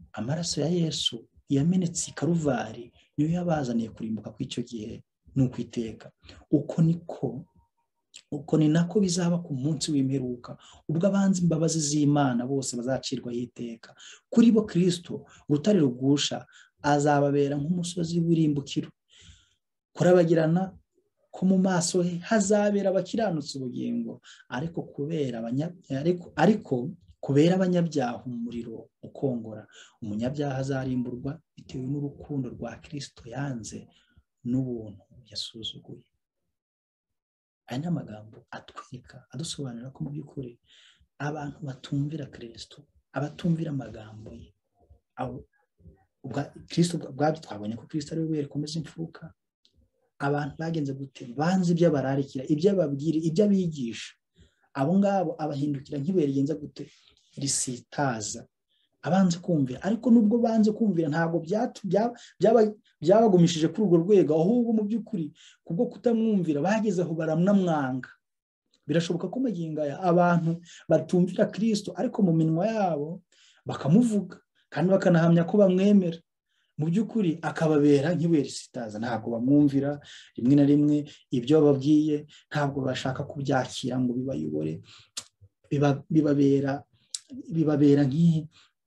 amaraso ya Yesu yamenetse i Karuvari niyo yabazaniye kurimbuka kw'icyo gihe n'ukwiteka. Uko niko uko ni nako bizaba ku munsi w'imperuka, ubwo abanzi imbabazi z'Imana bose bazacirwaho iteka. Kuri bo Kristo urutare rugusha azababera nk'umusozi w'irimbukiro, kurabagirana ko mu maso he hazabera abakiranutsi ubugingo, ariko kubera abanya ariko ariko kubera abanyabyaha umuriro ukongora. Umunyabyaha azarimburwa bitewe n'urukundo rwa Kristo yanze n'ubuntu yasuzuguye. Aya ni amagambo atwereka adusobanurira ko mu by'ukuri abantu batumvira Kristo, abatumvira amagambo ye, Kristo ubwabyo twabonye ko Kristo ari we werekomeza imfuruka. Abantu bagenze gute? Banze ibyo bararikira, ibyo babwira, ibyo abigisha. Abo ngabo abahindukira nk'ibuye rigenza gute? Risitaza. Abanze kumvira, ariko nubwo banze kumvira ntabwo byabagumishije kuri urwo rwego, ahubwo mu by'ukuri kubwo kutamwumvira bageze aho baramwanga. Birashoboka ko magingo aya abantu batumvira Kristo, ariko mu minwa yabo bakamuvuga kandi bakanahamya ko bamwemera. Mu by'ukuri akababera nk'ibuye risitaza, ntabwo bamwumvira. Rimwe na rimwe ibyo bababwiye ntabwo bashaka kubyakira ngo bibayobore, bibabera bibabera nk'iyi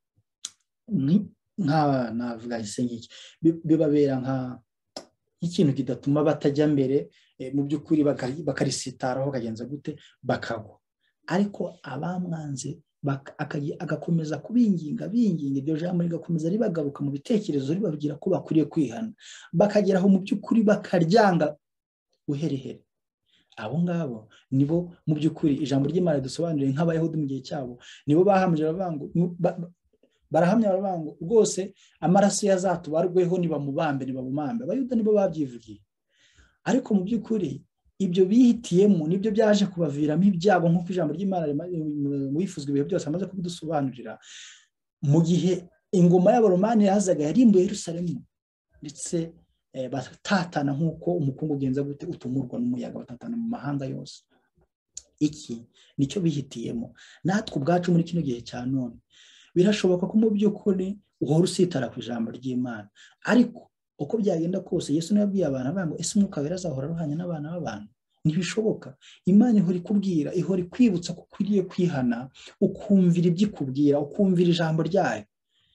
nka navuga iki bibabera nka nk'ikintu kidatuma batajya mbere, mu by'ukuri bakarisitaraho kagenza gute bakagwa. Ariko abamwanze agakomeza kubinginga binginga, iryo jambo rigakomeza ribagaruka mu bitekerezo ribabwira ko bakwiriye kwihana, bakageraho mu by'ukuri bakaryanga uherehere. Abo ngabo nibo mu by'ukuri ijambo ry'Imana dusobanuriye nk'abayahudi mu gihe cyabo, nibo bahamije bavango barahamya baravango rwose amaraso yazatubarweho nibamubambe nibamumambe. Abayuda nibo babyivugiye, ariko mu by'ukuri ibyo bihitiyemo nibyo byaje kubaviramo ibyago, nk'uko ijambo ry'Imana wifuzwa ibihe byose amaze kubidusobanurira. Mu gihe ingoma y'Abaromani yazaga yarimbuye Yerusalemu, ndetse batatana nk'uko umukungu ugenza gute utumurwa n'umuyaga, batatana mu mahanga yose. Iki nicyo bihitiyemo. Natwe ubwacu muri kino gihe cya none birashoboka ko mu by'ukuri uhora usitara ku ijambo ry'Imana, ariko uko byagenda kose Yesu yabwiye abantu avuga ngo ese Umwuka Wera azahora aruhanya n'abana b'abantu? Ntibishoboka. Imana ihora ikubwira, ihora ikwibutsa ko ukwiriye kwihana, ukumvira ibyo ikubwira, ukumvira ijambo ryayo.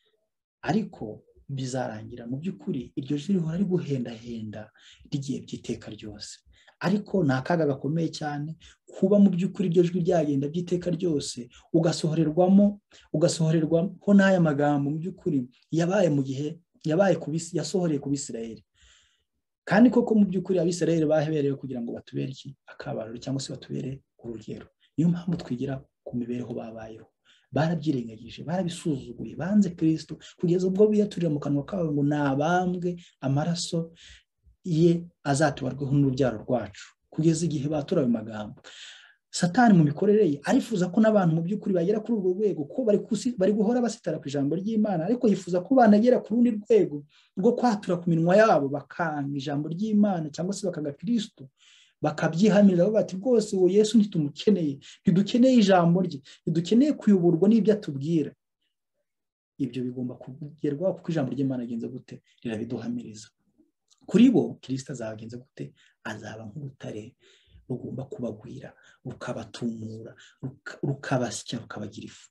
Ariko bizarangira mu by'ukuri iryo jwi rihora riguhendahenda rigiye by'iteka ryose. Ariko ni akaga gakomeye cyane kuba mu by'ukuri iryo jwi ryagenda by'iteka ryose, ugasohorerwamo ugasohorerwaho n'aya magambo mu by'ukuri yabaye mu gihe yabaye kubisi yasohoreye ku Bisirayeli. Kandi koko mu by'ukuri Abisirayeli bahebereye kugira ngo batubere iki akabariro, cyangwa se batubere urugero. Niyo mpamvu twigira ku mibereho babayeho. Barabyirengagije, barabisuzuguye, banze Kristo kugeza ubwo biyaturira mu kanwa kabo ngo nabambwe, amaraso ye azatubarweho n'urubyaro rwacu. Kugeza igihe batura ayo magambo, Satani mu mikorere ye arifuza ko n'abantu mu by'ukuri bagera kuri urwo rwego, ko bari bari guhora basitara ku ijambo ry'Imana, ariko yifuza ko banagera ku rundi rwego rwo kwatura ku minwa yabo bakanga ijambo ry'Imana, cyangwa se bakanga Kristo, bakabyihamira bati rwose uwo Yesu ntitumukeneye, ntidukeneye ijambo rye, ntidukeneye kuyoborwa n'ibyo atubwira. Ibyo bigomba kugerwaho kuko ijambo ry'Imana agenza gute rirabiduhamiriza. Kuri bo Kristo azabagenza gute? Azaba nk'urutare rugomba kubagwira, rukabatumura, rukabasya, rukabagira ifu.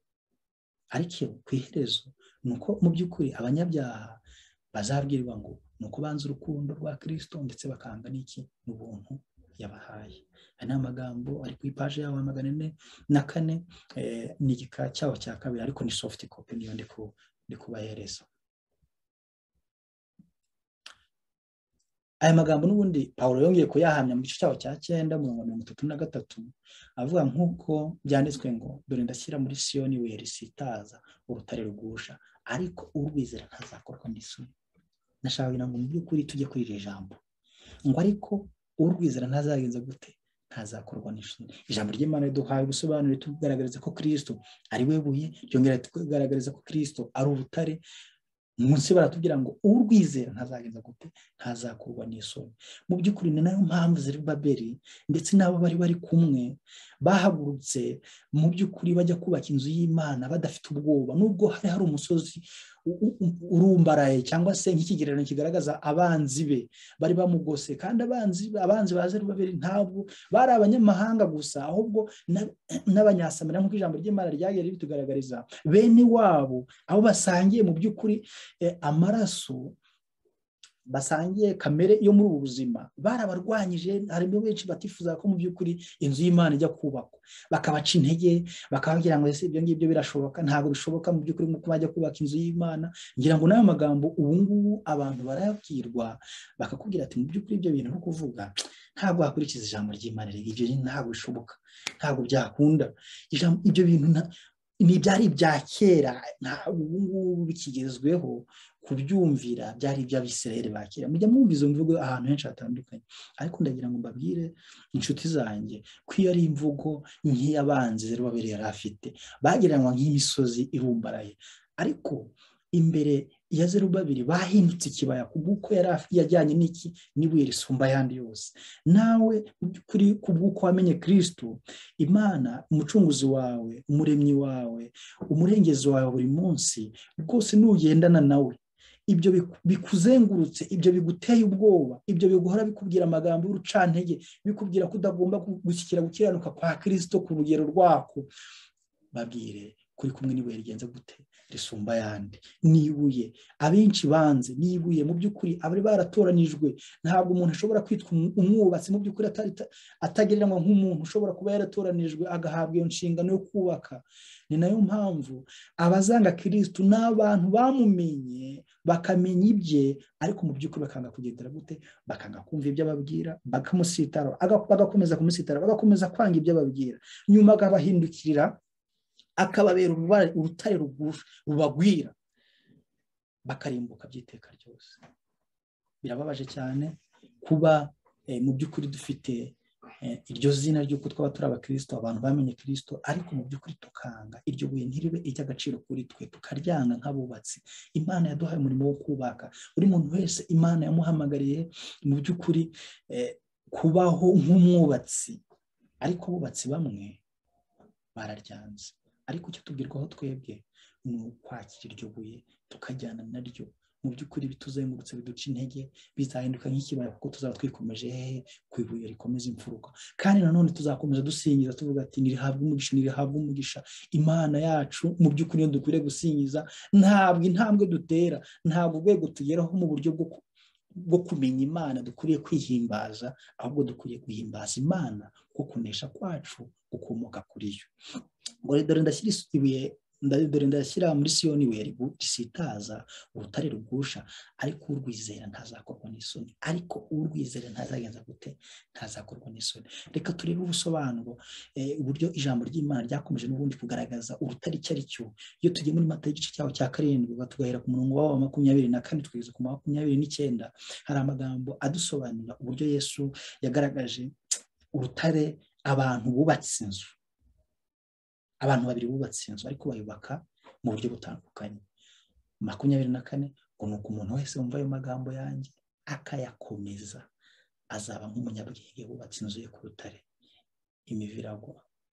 Ariko ku iherezo nuko mu by'ukuri abanyabyaha bazabwirwa ngo nuko banze urukundo rwa Kristo, ndetse bakanga n'iki n'ubuntu yabahaye. Aya ni amagambo ari ku ipaje yawe magana ane na kane, ni igika cyaho cya kabiri, ariko ni soft copy niyo ndi kubahereza. Aya magambo n'ubundi Pawulo yongeye kuyahamya mu gice cyaho cya cyenda mu mirongo itatu na gatatu, avuga nk'uko byanditswe ngo dore ndashyira muri Siyoni ibuye risitaza, urutare rugusha, ariko urwizera ntazakorwa n'isoni. Nashaka kugira ngo mu by'ukuri tujye kuri iri jambo ngo ariko urwizera ntazagenza gute? Ntazakorwa n'isoni. Ijambo ry'Imana riduhaye ubusobanuro tugaragariza ko Kristo ari we buye, ryongera tugaragariza ko Kristo ari urutare, munsi baratubwira ngo urwizera ntazageza gute, ntazakurwa n'isoni. Mu by'ukuri ni nayo mpamvu Zerubabeli ndetse n'abo bari bari kumwe bahagurutse mu by'ukuri bajya kubaka inzu y'Imana badafite ubwoba, nubwo hari hari umusozi urumbaraye cyangwa se nk'ikigereranyo kigaragaza abanzi be bari bamugose, kandi abanzi abanzi ba Zerubabeli ntabwo bari abanyamahanga gusa, ahubwo n'abanyasamariya nk'uko ijambo ry'Imana ryagiye ribitugaragariza, bene wabo abo basangiye mu by'ukuri eh, amaraso, basangiye kamere yo muri ubu buzima, barabarwanyije. Harimo benshi batifuza ko mu by'ukuri inzu y'Imana ijya kubakwa, bakabaca intege, bakababwira ngo ese ibyo ngibyo birashoboka, ntabwo bishoboka mu by'ukuri nk'uko bajya kubaka inzu y'Imana. Ngira ngo n'ayo magambo ubu ngubu abantu barayabwirwa, bakakubwira ati mu by'ukuri ibyo bintu no kuvuga ntabwo wakurikiza ijambo ry'Imana, ibyo ntabwo bishoboka, ntabwo byakunda. Ibyo bintu ni byari ibya kera, ntabwo ubu ngubu bikigezweho kubyumvira, byari iby'Abisirayeli ba kera. Mujya mwumva izo mvugo ahantu henshi hatandukanye, ariko ndagira ngo mbabwire inshuti zanjye ko iyo ari imvugo nk'iy'abanzi Zerubabeli yari afite, bagereranywa nk'imisozi irumbaraye, ariko imbere ya Zerubabeli bahindutse ikibaya kubw'uko yari yajyanye n'iki n'ibuye risumba ayandi yose. Nawe mu by'ukuri kubw'uko wamenye Kristo, Imana umucunguzi wawe, umuremyi wawe, umurengezi wawe buri munsi, rwose nugendana nawe, ibyo bikuzengurutse, ibyo biguteye ubwoba, ibyo biguhora bikubwira amagambo y'urucantege, bikubwira ko udagomba gushyikira gukiranuka kwa Kristo ku rugero rwako, babwire kuri kumwe n'ibuye rigenze gute, risumba ayandi, n'ibuye abenshi banze, n'ibuye mu by'ukuri abari baratoranijwe. Ntabwo umuntu ashobora kwitwa umwubatsi mu by'ukuri atagereranywa nk'umuntu ushobora kuba yaratoranijwe agahabwa iyo nshingano yo kubaka. Ni nayo mpamvu abazanga Kristo n'abantu bamumenye bakamenya ibye, ariko mu by'ukuri bakanga kugendera gute, bakanga kumva ibyo ababwira, bakamusitara, bagakomeza kumusitara, bagakomeza kwanga ibyo ababwira, nyuma akabahindukirira akababera urutare rubagwira, bakarimbuka by'iteka ryose. Birababaje cyane kuba mu by'ukuri dufite iryo zina ry'uko twaba turi abakristo, abantu bamenye Kristo, ariko mu by'ukuri tukanga iryo buye ntiribe icy'agaciro kuri twe, tukaryanga nk'abubatsi. Imana yaduhaye umurimo wo kubaka. Buri muntu wese Imana yamuhamagariye mu by'ukuri kubaho nk'umwubatsi, ariko abubatsi bamwe bararyanze. Ariko icyo tubwirwaho twebwe ni ukwakira iryo buye tukajyana naryo. Mu by'ukuri bituzengurutse biduca intege, bizahinduka nk'ikibaya, kuko tuzaba twikomeje hehe ku ibuye rikomeza imfuruka. Kandi nanone tuzakomeza dusingiza tuvuga ati nirihabwe umugisha, nirihabwe umugisha Imana yacu. Mu by'ukuri iyo dukwiriye gusingiza, ntabwo intambwe dutera, ntabwo urwego tugeraho mu buryo bwo bwo kumenya Imana dukwiriye kwihimbaza, ahubwo dukwiriye guhimbaza Imana kuko kunesha kwacu gukomoka kuri yo. Ngo dore ndashyira ibuye, dore ndashyira muri Siyoni ibuye risitaza, urutare rugusha, ariko urwizera ntazakorwa n'isoni. Ariko urwizera ntazagenza gute, ntazakorwa n'isoni. Reka turebe ubusobanuro, uburyo ijambo ry'Imana ryakomeje n'ubundi kugaragaza urutare icyo ari cyo. Iyo tugiye muri Matayo igice cyaho cya karindwi, batugahera ku murongo wa makumyabiri na kane tukageza ku makumyabiri n'icyenda, hari amagambo adusobanurira uburyo Yesu yagaragaje urutare abantu bubatse inzu. Abantu babiri bubatse inzu, ariko bayubaka mu buryo butandukanye. makumyabiri na kane ngo nuko umuntu wese wumva ayo magambo yanjye akayakomeza azaba nk'umunyabwenge wubatse inzu ye ku rutare. Imivu iragwa,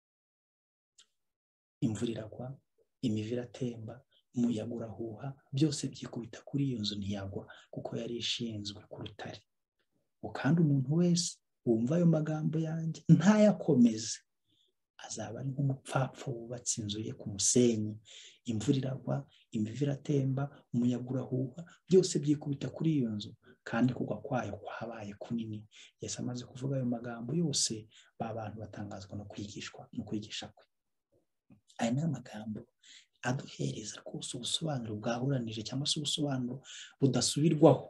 imvura iragwa, imivu iratemba, umuyaga urahuha, byose byikubita kuri iyo nzu ntiyagwa, kuko yari ishinzwe ku rutare. Kandi umuntu wese wumva ayo magambo yanjye ntayakomeze azaba ari nk'umupfapfa wubatse inzu ye ku musenyi. Imvura iragwa, imivu iratemba, umuyaga urahuha, byose byikubita kuri iyo nzu, kandi kugwa kwayo kwabaye kunini. Yesu amaze kuvuga ayo magambo yose, ba bantu batangazwa no kwigishwa no kwigisha kwe. Aya ni amagambo aduhereza rwose ubusobanuro bwahuranije, cyangwa se ubusobanuro budasubirwaho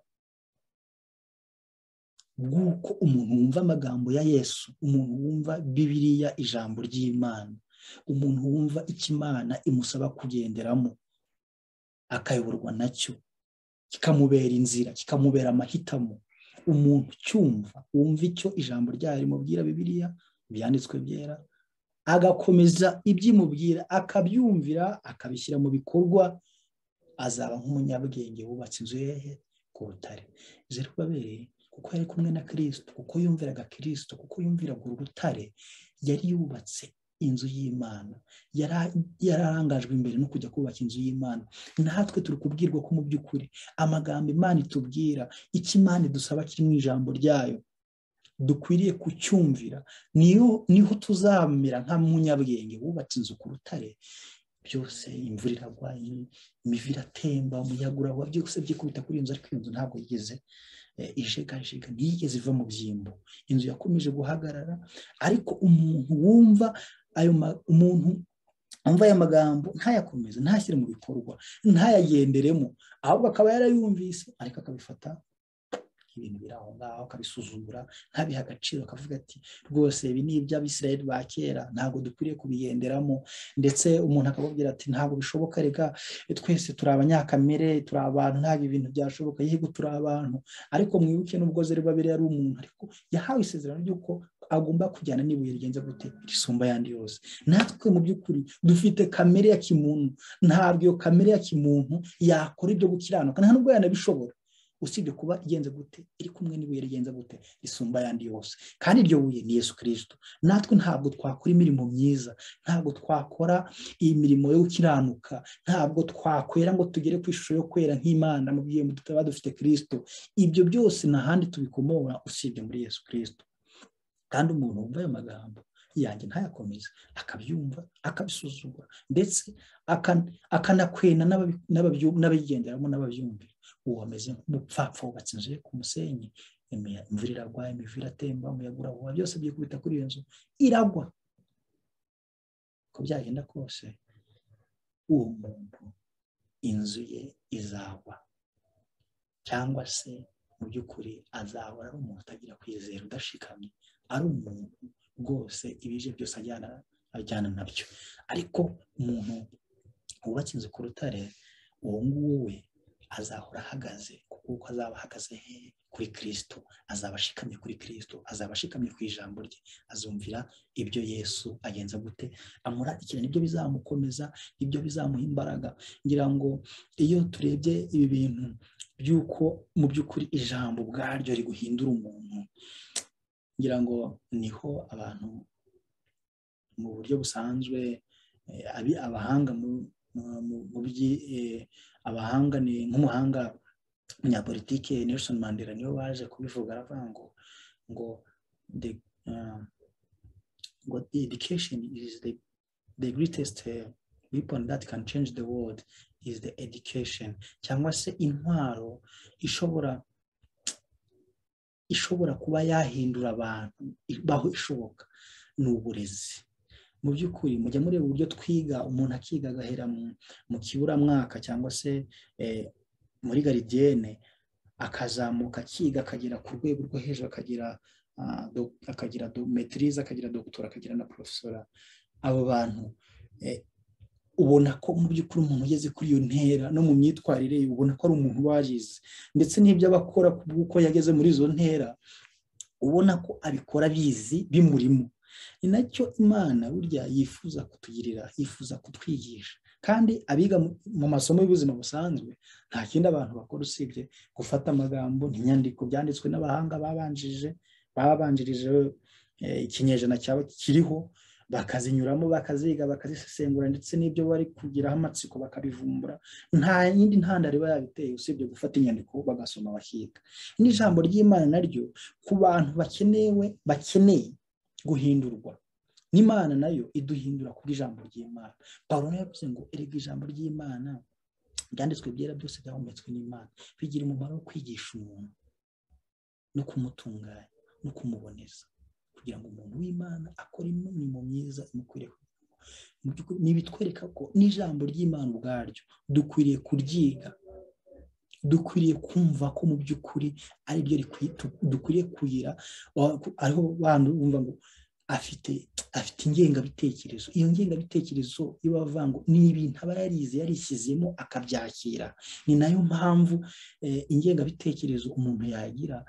bw'uko umuntu wumva amagambo ya Yesu, umuntu wumva Bibiliya, ijambo ry'Imana, umuntu wumva icyo Imana imusaba kugenderamo, akayoborwa nacyo, kikamubera inzira, kikamubera amahitamo. Umuntu cyumva, wumva icyo ijambo ryayo rimubwira, Bibiliya, byanditswe byera, agakomeza ibyimubwira, akabyumvira, akabishyira mu bikorwa, azaba nk'umunyabwenge wubatse inzu ye ku rutare. Zerubabeli kuko yari kumwe na Kristo, kuko yumviraga Kristo, kuko yumviraga uru rutare, yari yubatse inzu y'Imana, yararangajwe imbere no kujya kubaka inzu y'Imana. Natwe turi kubwirwa ko mu by'ukuri amagambo Imana itubwira, icyo Imana idusaba kiri mu ijambo ryayo, dukwiriye kucyumvira, niyo niho tuzamera nka munyabwenge wubatse inzu ku rutare. Byose imvura iragwa, imivu iratemba, umuyaga uragwa, byose byikubita kuri iyo nzu, ariko iyo nzu ntabwo yigeze ijegajega, ntiyigeze iva mu byimbo. Inzu yakomeje guhagarara. Ariko umuntu wumva ayo umuntu umva aya magambo ntayakomeze, ntashyire mu bikorwa, ntayagenderemo, ahubwo akaba yarayumvise ariko akabifata ibintu biri aho ngaho, akabisuzugura, ntabiha agaciro, akavuga ati rwose ibi ni iby'Abisirayeli ba kera, ntabwo dukwiriye kubigenderamo. Ndetse umuntu akababwira ati ntabwo bishoboka, reka twese turi abanyakamere, turi abantu, ntabwo ibintu byashoboka, yego turi abantu. Ariko mwibuke n'ubwo Zerubabeli yari umuntu, ariko yahawe isezerano ry'uko agomba kujyana n'ibuye rigenze gute, risumba ayandi yose. Natwe mu by'ukuri dufite kamere ya kimuntu, ntabwo iyo kamere ya kimuntu yakora ibyo gukiranuka, nta nubwo yanabishobora, usibye kuba igenze gute, iri kumwe n'ibuye rigenze gute, risumba ayandi yose. Kandi iryo buye ni Yesu Kristo. Natwe ntabwo twakora imirimo myiza, ntabwo twakora iyi mirimo yo gukiranuka, ntabwo twakwera ngo tugere ku ishusho yo kwera nk'Imana mu gihe tutaba dufite Kristo. Ibyo byose nta handi tubikomora usibye muri Yesu Kristo. Kandi umuntu wumva ayo magambo yanjye ntayakomeza, akabyumva, akabisuzugura, ndetse akanakwena n'abayigenderamo n'ababyumvira, uwo ameze nk'umupfapfa wubatse inzu ye ku musenyi. Imvura iragwa, imivu iratemba, umuyaga urahuha, byose byikubita kuri iyo nzu, iragwa. Uko byagenda kose, uwo muntu inzu ye izagwa, cyangwa se mu by'ukuri azahora ari umuntu utagira kwizera, udashikamye, ari umuntu rwose ibije byose ajyana ajyana nabyo. Ariko umuntu wubatse inzu ku rutare, uwo nguwo we azahora ahagaze, kuko azaba ahagaze kuri Kristo, azaba ashikamye kuri Kristo, azaba ashikamye ku ijambo rye, azumvira ibyo Yesu agenza gute amuradikira. Nibyo bizamukomeza, nibyo bizamuha imbaraga. Ngira ngo iyo turebye ibi bintu by'uko mu by'ukuri ijambo ubwaryo riguhindura umuntu, ngira ngo niho abantu mu buryo busanzwe abahanga mu abahanga ni nk'umuhanga umunyapolitike Nelson Mandela niwe waje kubivuga, aravuga ngo ngo the uh, ngo education is the the greatest uh, weapon that can change the world is the education. Cyangwa se intwaro ishobora ishobora kuba yahindura abantu baho ishoboka ni uburezi. Mu by'ukuri mujya muri uburyo twiga, umuntu akiga agahera mu kiburamwaka cyangwa se eh, muri garidiyene, akazamuka akiga akagera ku rwego rwo hejuru, akagira uh, akagira maîtrise, akagira doctora, akagira na professora. Abo bantu eh, ubona ko mu by'ukuri umuntu ugeze kuri iyo ntera, no mu myitwarire ubona ko ari umuntu wajize, ndetse n'ibyo abakora kuko yageze muri izo ntera ubona ko abikora bizi bimurimo. Ni nacyo Imana burya yifuza kutugirira, yifuza kutwigisha. Kandi abiga mu masomo y'ubuzima busanzwe nta kindi abantu bakora usibye gufata amagambo n'inyandiko byanditswe n'abahanga babanjirije babanjirije ikinyejana cyaba kiriho, bakazinyuramo, bakaziga, bakazisesengura, ndetse n'ibyo bari kugiraho amatsiko bakabivumbura. Nta yindi ntandaro iba yabiteye usibye gufata inyandiko bagasoma bakiga. N'ijambo ry'Imana naryo ku bantu bakenewe bakeneye guhindurwa, n'Imana nayo iduhindura ku ijambo ry'Imana. Pawulo yavuze ngo erega ijambo ry'Imana byanditswe byera byose byahumetswe n'Imana, bigira umumaro wo kwigisha umuntu no kumutunganya no kumuboneza, kugira ngo umuntu w'Imana akore imirimo myiza imukwiriye. Nibitwereka ko n'ijambo ry'Imana ubwaryo dukwiriye kuryiga, dukwiriye kumva ko mu by'ukuri ari byo dukwiriye kugira. Ariho bantu bumva ngo afite afite ingengabitekerezo, iyo ngengabitekerezo iba bavuga ngo ni ibintu aba yarize yarishyizemo akabyakira. Ni nayo mpamvu eh, ingengabitekerezo umuntu yagira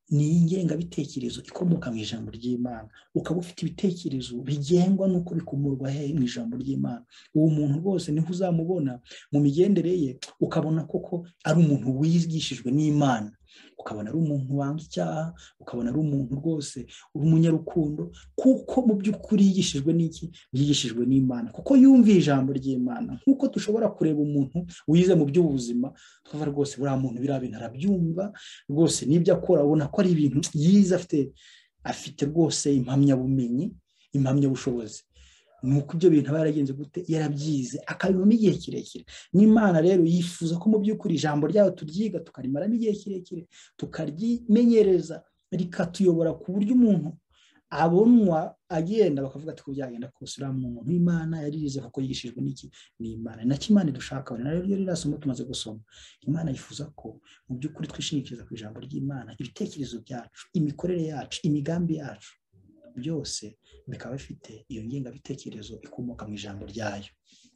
ni ingengabitekerezo ikomoka mu ijambo ry'Imana, ukaba ufite ibitekerezo bigengwa n'uko bikomorwa he mu ijambo ry'Imana. Uwo muntu rwose niho uzamubona mu migendere ye, ukabona koko ari umuntu wigishijwe n'Imana, ukabona ari umuntu wanga icyaha, ukabona ari umuntu rwose uri umunyarukundo, kuko mu by'ukuri yigishijwe n'iki? Yigishijwe n'Imana, kuko yumviye ijambo ry'Imana. Nk'uko dushobora kureba umuntu wize mu by'ubuzima, tukavuga rwose buriya muntu biriya bintu arabyumva rwose, n'ibyo akora ubona ko ari ibintu yize, afite afite rwose impamyabumenyi, impamyabushobozi. Nuko ibyo bintu aba yaragenze gute? Yarabyize akabibamo igihe kirekire. N'Imana rero yifuza ko mu by'ukuri ijambo ryayo turyiga tukarimaramo igihe kirekire, tukaryimenyereza, rikatuyobora ku buryo umuntu abonwa agenda bakavuga ati ko byagenda kose uriya muntu w'Imana yarize kuko yigishijwe n'iki? N'Imana. Nacyo Imana idushaka. Na rero ririya somo tumaze gusoma, Imana yifuza ko mu by'ukuri twishingikiriza ku ijambo ry'Imana, ibitekerezo byacu, imikorere yacu, imigambi yacu, byose bikaba bifite iyo ngengabitekerezo ikomoka mu ijambo ryayo.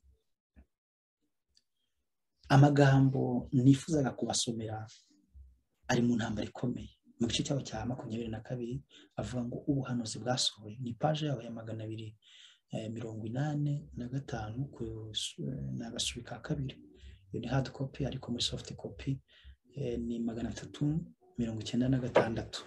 Amagambo nifuzaga kubasomera ari mu ntambara ikomeye, mu gice cyaho cya makumyabiri na kabiri, avuga ngo ubuhanuzi bwasohoye. Ni paje yaho ya magana abiri mirongo inani na gatanu n'agasubi ka kabiri. Iyo ni hard copy, ariko muri soft copy ni magana atatu mirongo icyenda na gatandatu.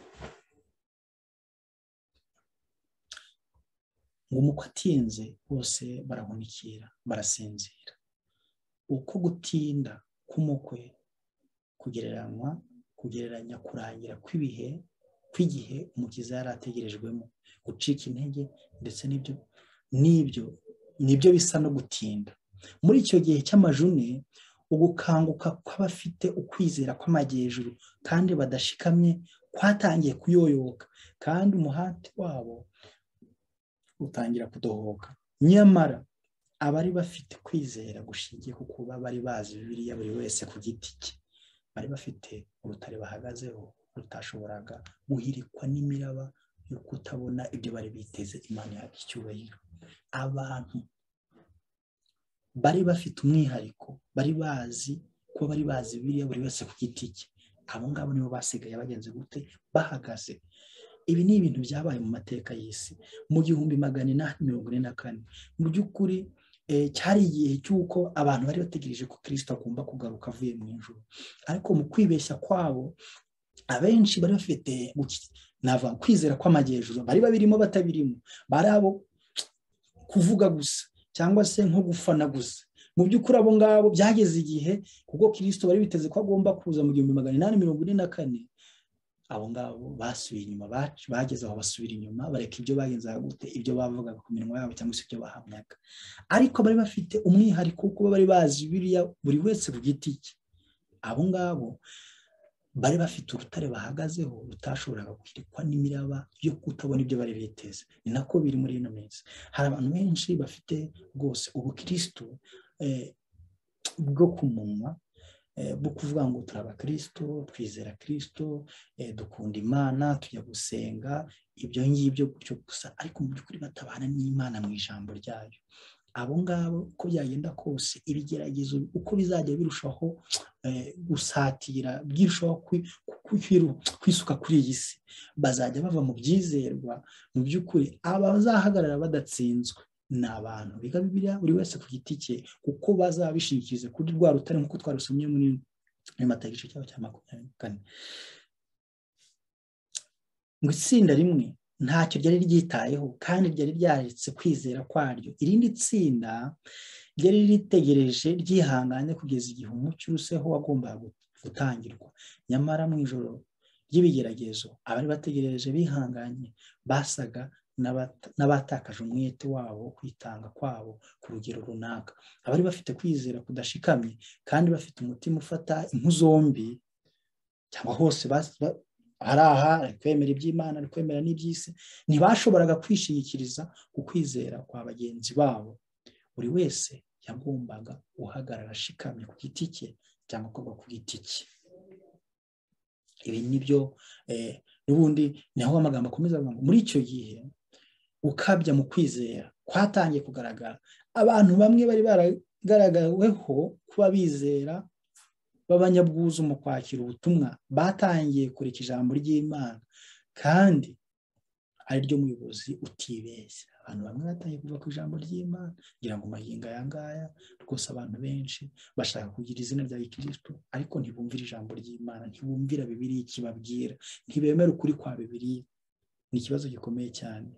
Ngo umuko atinze bose barahunikira barasinzira. Uko gutinda k'umukwe kugereranywa kugereranya kurangira kw'ibihe kw'igihe umukiza yari ategerejwemo, gucika intege, ndetse n'ibyo n'ibyo nibyo bisa no gutinda. Muri icyo gihe cy'amajune, ugukanguka kw'abafite ukwizera kw'amajyejuru kandi badashikamye kwatangiye kuyoyoka, kandi umuhati wabo utangira kudohoka. Nyamara abari bafite kwizera gushingiye ku kuba bari bazi Bibiliya buri wese ku giti cye, bari bafite urutare bahagazeho rutashoboraga guhirikwa n'imiraba yo kutabona ibyo bari biteze. Imana yacu icyubahiro. Abantu bari bafite umwihariko, bari bazi ko bari bazi Bibiliya buri wese ku giti cye. Abo ngabo nibo basigaye bagenze gute? Bahagaze. Ibi ni ibintu byabaye mu mateka y'isi mu gihumbi magana inani mirongo ine na kane. Mu by'ukuri cyari igihe cy'uko abantu bari bategereje ko Kristo agomba kugaruka avuye mu ijuru, ariko mu kwibeshya kwabo abenshi bari bafite nava kwizera kw'amajyejuru, bari babirimo batabirimo, bari abo kuvuga gusa cyangwa se nko gufana gusa. Mu by'ukuri abo ngabo byageze igihe, kuko Kristo bari biteze ko agomba kuza mu gihumbi magana inani mirongo ine na kane, abo ngabo basubiye inyuma, bageze aho basubira inyuma, bareka ibyo bagenzaga gute, ibyo bavugaga ku minwa yabo cyangwa se ibyo bahamyaga. Ariko bari bafite umwihariko kuko bari bazi Bibiliya buri wese ku giti cye. Abo ngabo bari bafite urutare bahagazeho rutashoboraga guhirikwa n'imiraba yo kutabona ibyo bari biteze. Ni nako biri muri ino minsi. Hari abantu benshi bafite rwose ubukristo eh, bwo ku munwa, bwo kuvuga ngo turaba Kristo, twizera Kristo, dukunda Imana, tujya gusenga, ibyo ngibyo gutyo gusa, ariko mu by'ukuri batabana n'Imana mu ijambo ryayo. Abo ngabo uko byagenda kose, ibigeragezo uko bizajya birushaho gusatira, birushaho kwisuka kuri iyi si, bazajya bava mu byizerwa. Mu by'ukuri abazahagarara badatsinzwe ni abantu biga Bibiliya buri wese ku giti cye, kuko bazabishingikirize kuri rwa rutare nk'uko twarusomye muri Matayo igice cyaho cya makumyabiri na kane. Ngo itsinda rimwe ntacyo ryari ryitayeho kandi ryari ryaretse kwizera kwaryo. Irindi tsinda ryari ritegereje ryihanganye kugeza igihe umucyo uruseho wagombaga gutangirwa. Nyamara mu ijoro ry'ibigeragezo abari bategereje bihanganye basaga n'abatakaje umwete wabo, kwitanga kwabo ku rugero runaka. Abari bafite kwizera kudashikamye kandi bafite umutima ufata impu zombi, cyangwa hose hari aha ari kwemera iby'Imana ari kwemera n'iby'isi, ntibashoboraga kwishingikiriza ku kwizera kwa bagenzi babo. Buri wese yagombaga guhagarara ashikamye ku giti cye cyangwa kuba ku giti cye. Ibi nibyo n'ubundi niho amagambo akomeza avuga ngo muri icyo gihe ukabya mu kwizera kwatangiye kugaragara. Abantu bamwe bari baragaragaweho kuba bizera b'abanyabwuzu mu kwakira ubutumwa batangiye kureka ijambo ry'Imana, kandi ari ryo muyobozi utibeshya. Abantu bamwe batangiye kuva ku ijambo ry'Imana, ngira ngo magingo aya ngaya rwose abantu benshi bashaka kugira izina rya Kristo, ariko ntibumvira ijambo ry'Imana, ntibumvira Bibiliya ikibabwira, ntibemera ukuri kwa Bibiliya. Ni ikibazo gikomeye cyane.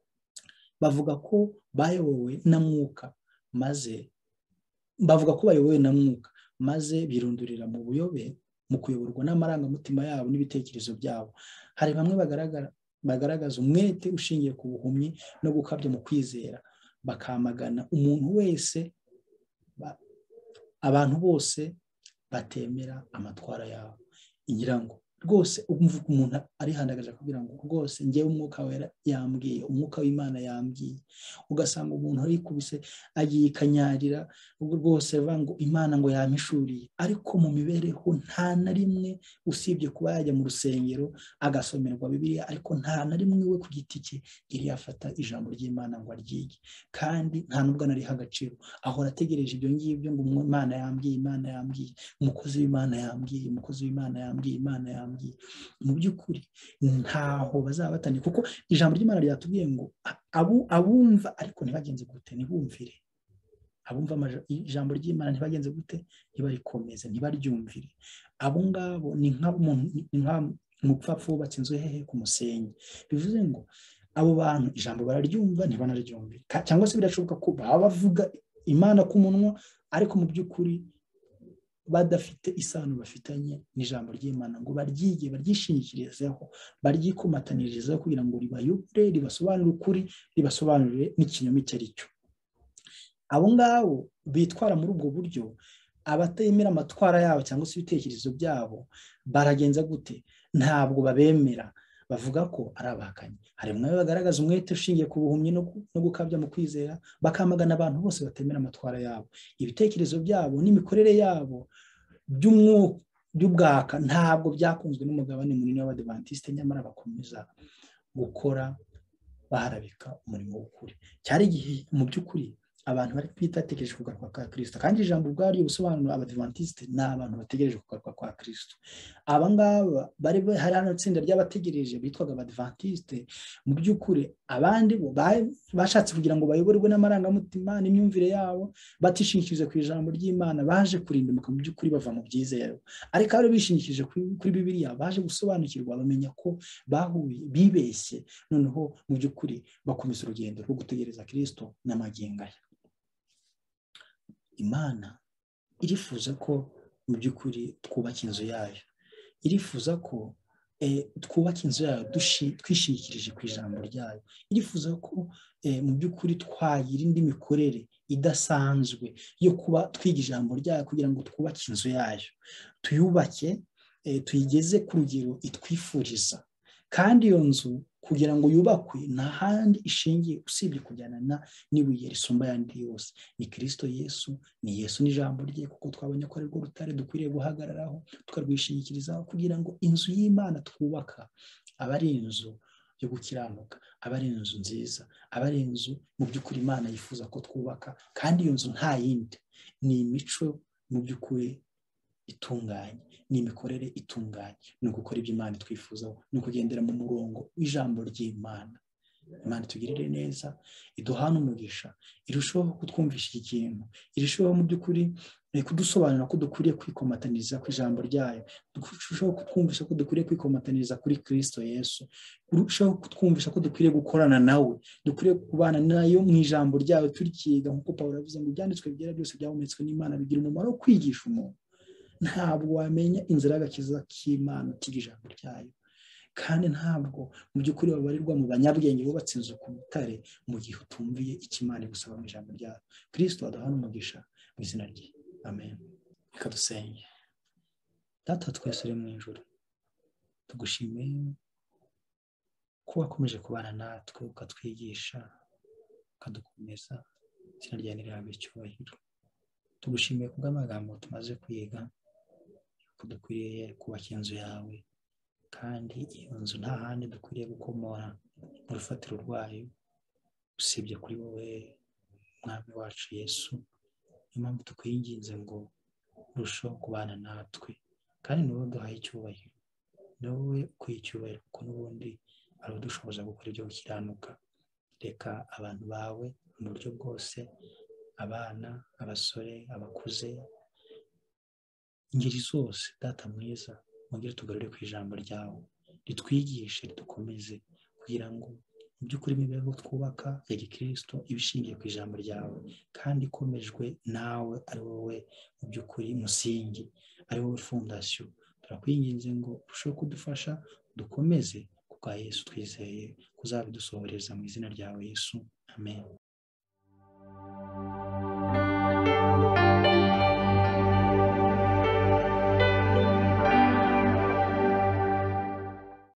Bavuga ko bayobowe na mwuka, maze bavuga ko bayobowe na mwuka maze birundurira mu buyobe, mu kuyoborwa n'amarangamutima yabo n'ibitekerezo byabo. Hari bamwe bagaragara bagaragaza umwete ushingiye ku buhumyi no gukabya mu kwizera, bakamagana umuntu wese ba, abantu bose batemera amatwara yabo. Ngira ngo rwose umvuga umuntu arihandagaje kugira ngo rwose ngewe umwuka wera yambwiye, umwuka w'Imana yambwiye, ugasanga umuntu ari kubise agiye kanyarira rwose ngo Imana ngo yamishuriye, ariko mu mibereho nta na rimwe, usibye kuba yajya mu rusengero agasomerwa Bibiliya, ariko nta na rimwe we ku giti cye yari yafata ijambo ry'Imana ngo aryige, kandi nta nubwo anariha agaciro. Ahora ategereje ibyo ngibyo ngo Imana yambwiye, Imana yambwiye, umukozi w'Imana yambwiye, umukozi w'Imana yambwiye, Imana yambwiye. Mu by'ukuri ntaho bazaba bataniye, kuko ijambo ry'Imana ryatubwiye ngo abumva ariko ntibagenze gute, ntibumvire. Abumva ijambo ry'Imana ntibagenze gute, ntibarikomeze, ntibaryumvire. Abo ngabo ni nk'umupfapfa wubatse inzu hehe ku musenyi. Bivuze ngo abo bantu ijambo bararyumva ntibanaryumvire, cyangwa se birashoboka ko baba bavuga Imana ku munwa, ariko mu by'ukuri badafite isano bafitanye n'ijambo ry'Imana ngo baryige, baryishingikirizeho, baryikomatanirizeho kugira ngo ribayobore, ribasobanurire ukuri, ribasobanurire n'ikinyoma icyo ari cyo. Abo ngabo bitwara muri ubwo buryo, abatemera amatwara yabo cyangwa se ibitekerezo byabo, baragenza gute? Ntabwo babemera, bavuga ko ari abahakanyi. Hari mwe bagaragaza umwete ushingiye ku buhumyi no gukabya mu kwizera, bakamagana abantu bose batemera amatwara yabo. Ibitekerezo byabo n'imikorere yabo by'ubwaka ntabwo byakunzwe n'umugabane munini w'Abadiventiste, nyamara bakomeza gukora baharabika umurimo w'ukuri. Cyari igihe mu by'ukuri abantu bari bitategereje kugaruka kwa Kristo, kandi ijambo ubwaryo busobanura Abadiventiste ni abantu bategereje kugaruka kwa Kristo. Aba ngaba bari hari hano itsinda ry'abategereje bitwaga Abadiventiste. Mu by'ukuri abandi bo bashatse kugira ngo bayoborwe n'amarangamutima n'imyumvire yabo, batishingikirize ku ijambo ry'Imana, baje kurindimuka mu by'ukuri bava mu byizero. Ariko abo bishingikirije kuri Bibiliya baje gusobanukirwa, bamenya ko bahuye bibeshye, noneho mu by'ukuri bakomeza urugendo rwo gutegereza Kristo n'amagingo aya. Imana irifuza ko mu by'ukuri twubaka inzu yayo, irifuza ko twubaka inzu yayo twishingikirije ku ijambo ryayo, irifuza ko mu by'ukuri twagira indi mikorere idasanzwe yo kuba twiga ijambo ryayo kugira ngo twubake inzu yayo, tuyubake, tuyigeze ku rugero itwifuriza. Kandi iyo nzu kugira ngo yubakwe nta handi ishingiye usibye kujyana n'ibuye risumba ayandi yose, ni Kristo Yesu. Ni Yesu n'ijambo rye, kuko twabonye ko ari rwo rutare dukwiriye guhagararaho tukarwishingikirizaho, kugira ngo inzu y'Imana twubaka aba ari inzu yo gukiranuka, aba ari inzu nziza, aba ari inzu mu by'ukuri Imana yifuza ko twubaka. Kandi iyo nzu nta yindi, ni imico mu by'ukuri itunganye, ni imikorere itunganye, ni ugukora ibyo Imana twifuzaho, ni ukugendera mu murongo w'ijambo ry'Imana. Imana itugirire neza, iduhane umugisha, irushaho kutwumvisha iki kintu, irushaho mu by'ukuri kudusobanurira ko dukwiriye kwikomataniriza ku ijambo ryayo, irushaho kutwumvisha ko dukwiriye kwikomataniriza kuri Kristo Yesu, irushaho kutwumvisha ko dukwiriye gukorana nawe, dukwiriye kubana nayo mu ijambo ryayo turikiga, nk'uko Pawulo yavuze ngo ibyanditswe byera byose byahumetswe n'Imana bigira umumaro wo kwigisha umuntu. Ntabwo wamenya inzira y'agakiza k'Imana utiga ijambo ryayo, kandi ntabwo mu by'ukuri babarirwa mu banyabwenge bubatse inzu ku rutare mu gihe utumviye icyo Imana igusaba mu ijambo ryayo. Kristo aduhane umugisha mu izina rye, amen. Reka dusenge. Data twese uri mu ijuru, tugushimiye ko wakomeje kubana natwe, ukatwigisha, ukadukomeza, izina ryawe nirihabwe icyubahiro. Tugushimiye kubw'amagambo tumaze kwiga, ko dukwiriye kubaka inzu yawe, kandi iyo nzu nta handi dukwiriye gukomora mu rufatiro rwayo usibye kuri wowe Mwami wacu Yesu. Niyo mpamvu tukwinginze ngo urushaho kubana natwe, kandi ni wowe uduhaye icyubahiro, ni wowe ukwiye icyubahiro, kuko n'ubundi ari udushoboza gukora ibyo gukiranuka. Reka abantu bawe mu buryo bwose, abana, abasore, abakuze, ingeri zose, data mwiza, wongere tugarure ku ijambo ryawe, ritwigishe, ridukomeze, kugira ngo mu by'ukuri imibereho twubaka ya gikristo iba ishingiye ku ijambo ryawe, kandi ikomejwe nawe, ari wowe mu by'ukuri musingi, ari wowe fondasiyo. Turakwinginze ngo urusheho kudufasha, dukomeze, kubwa Yesu twizeye kuzabidusohoreza mu izina ryawe Yesu, amen.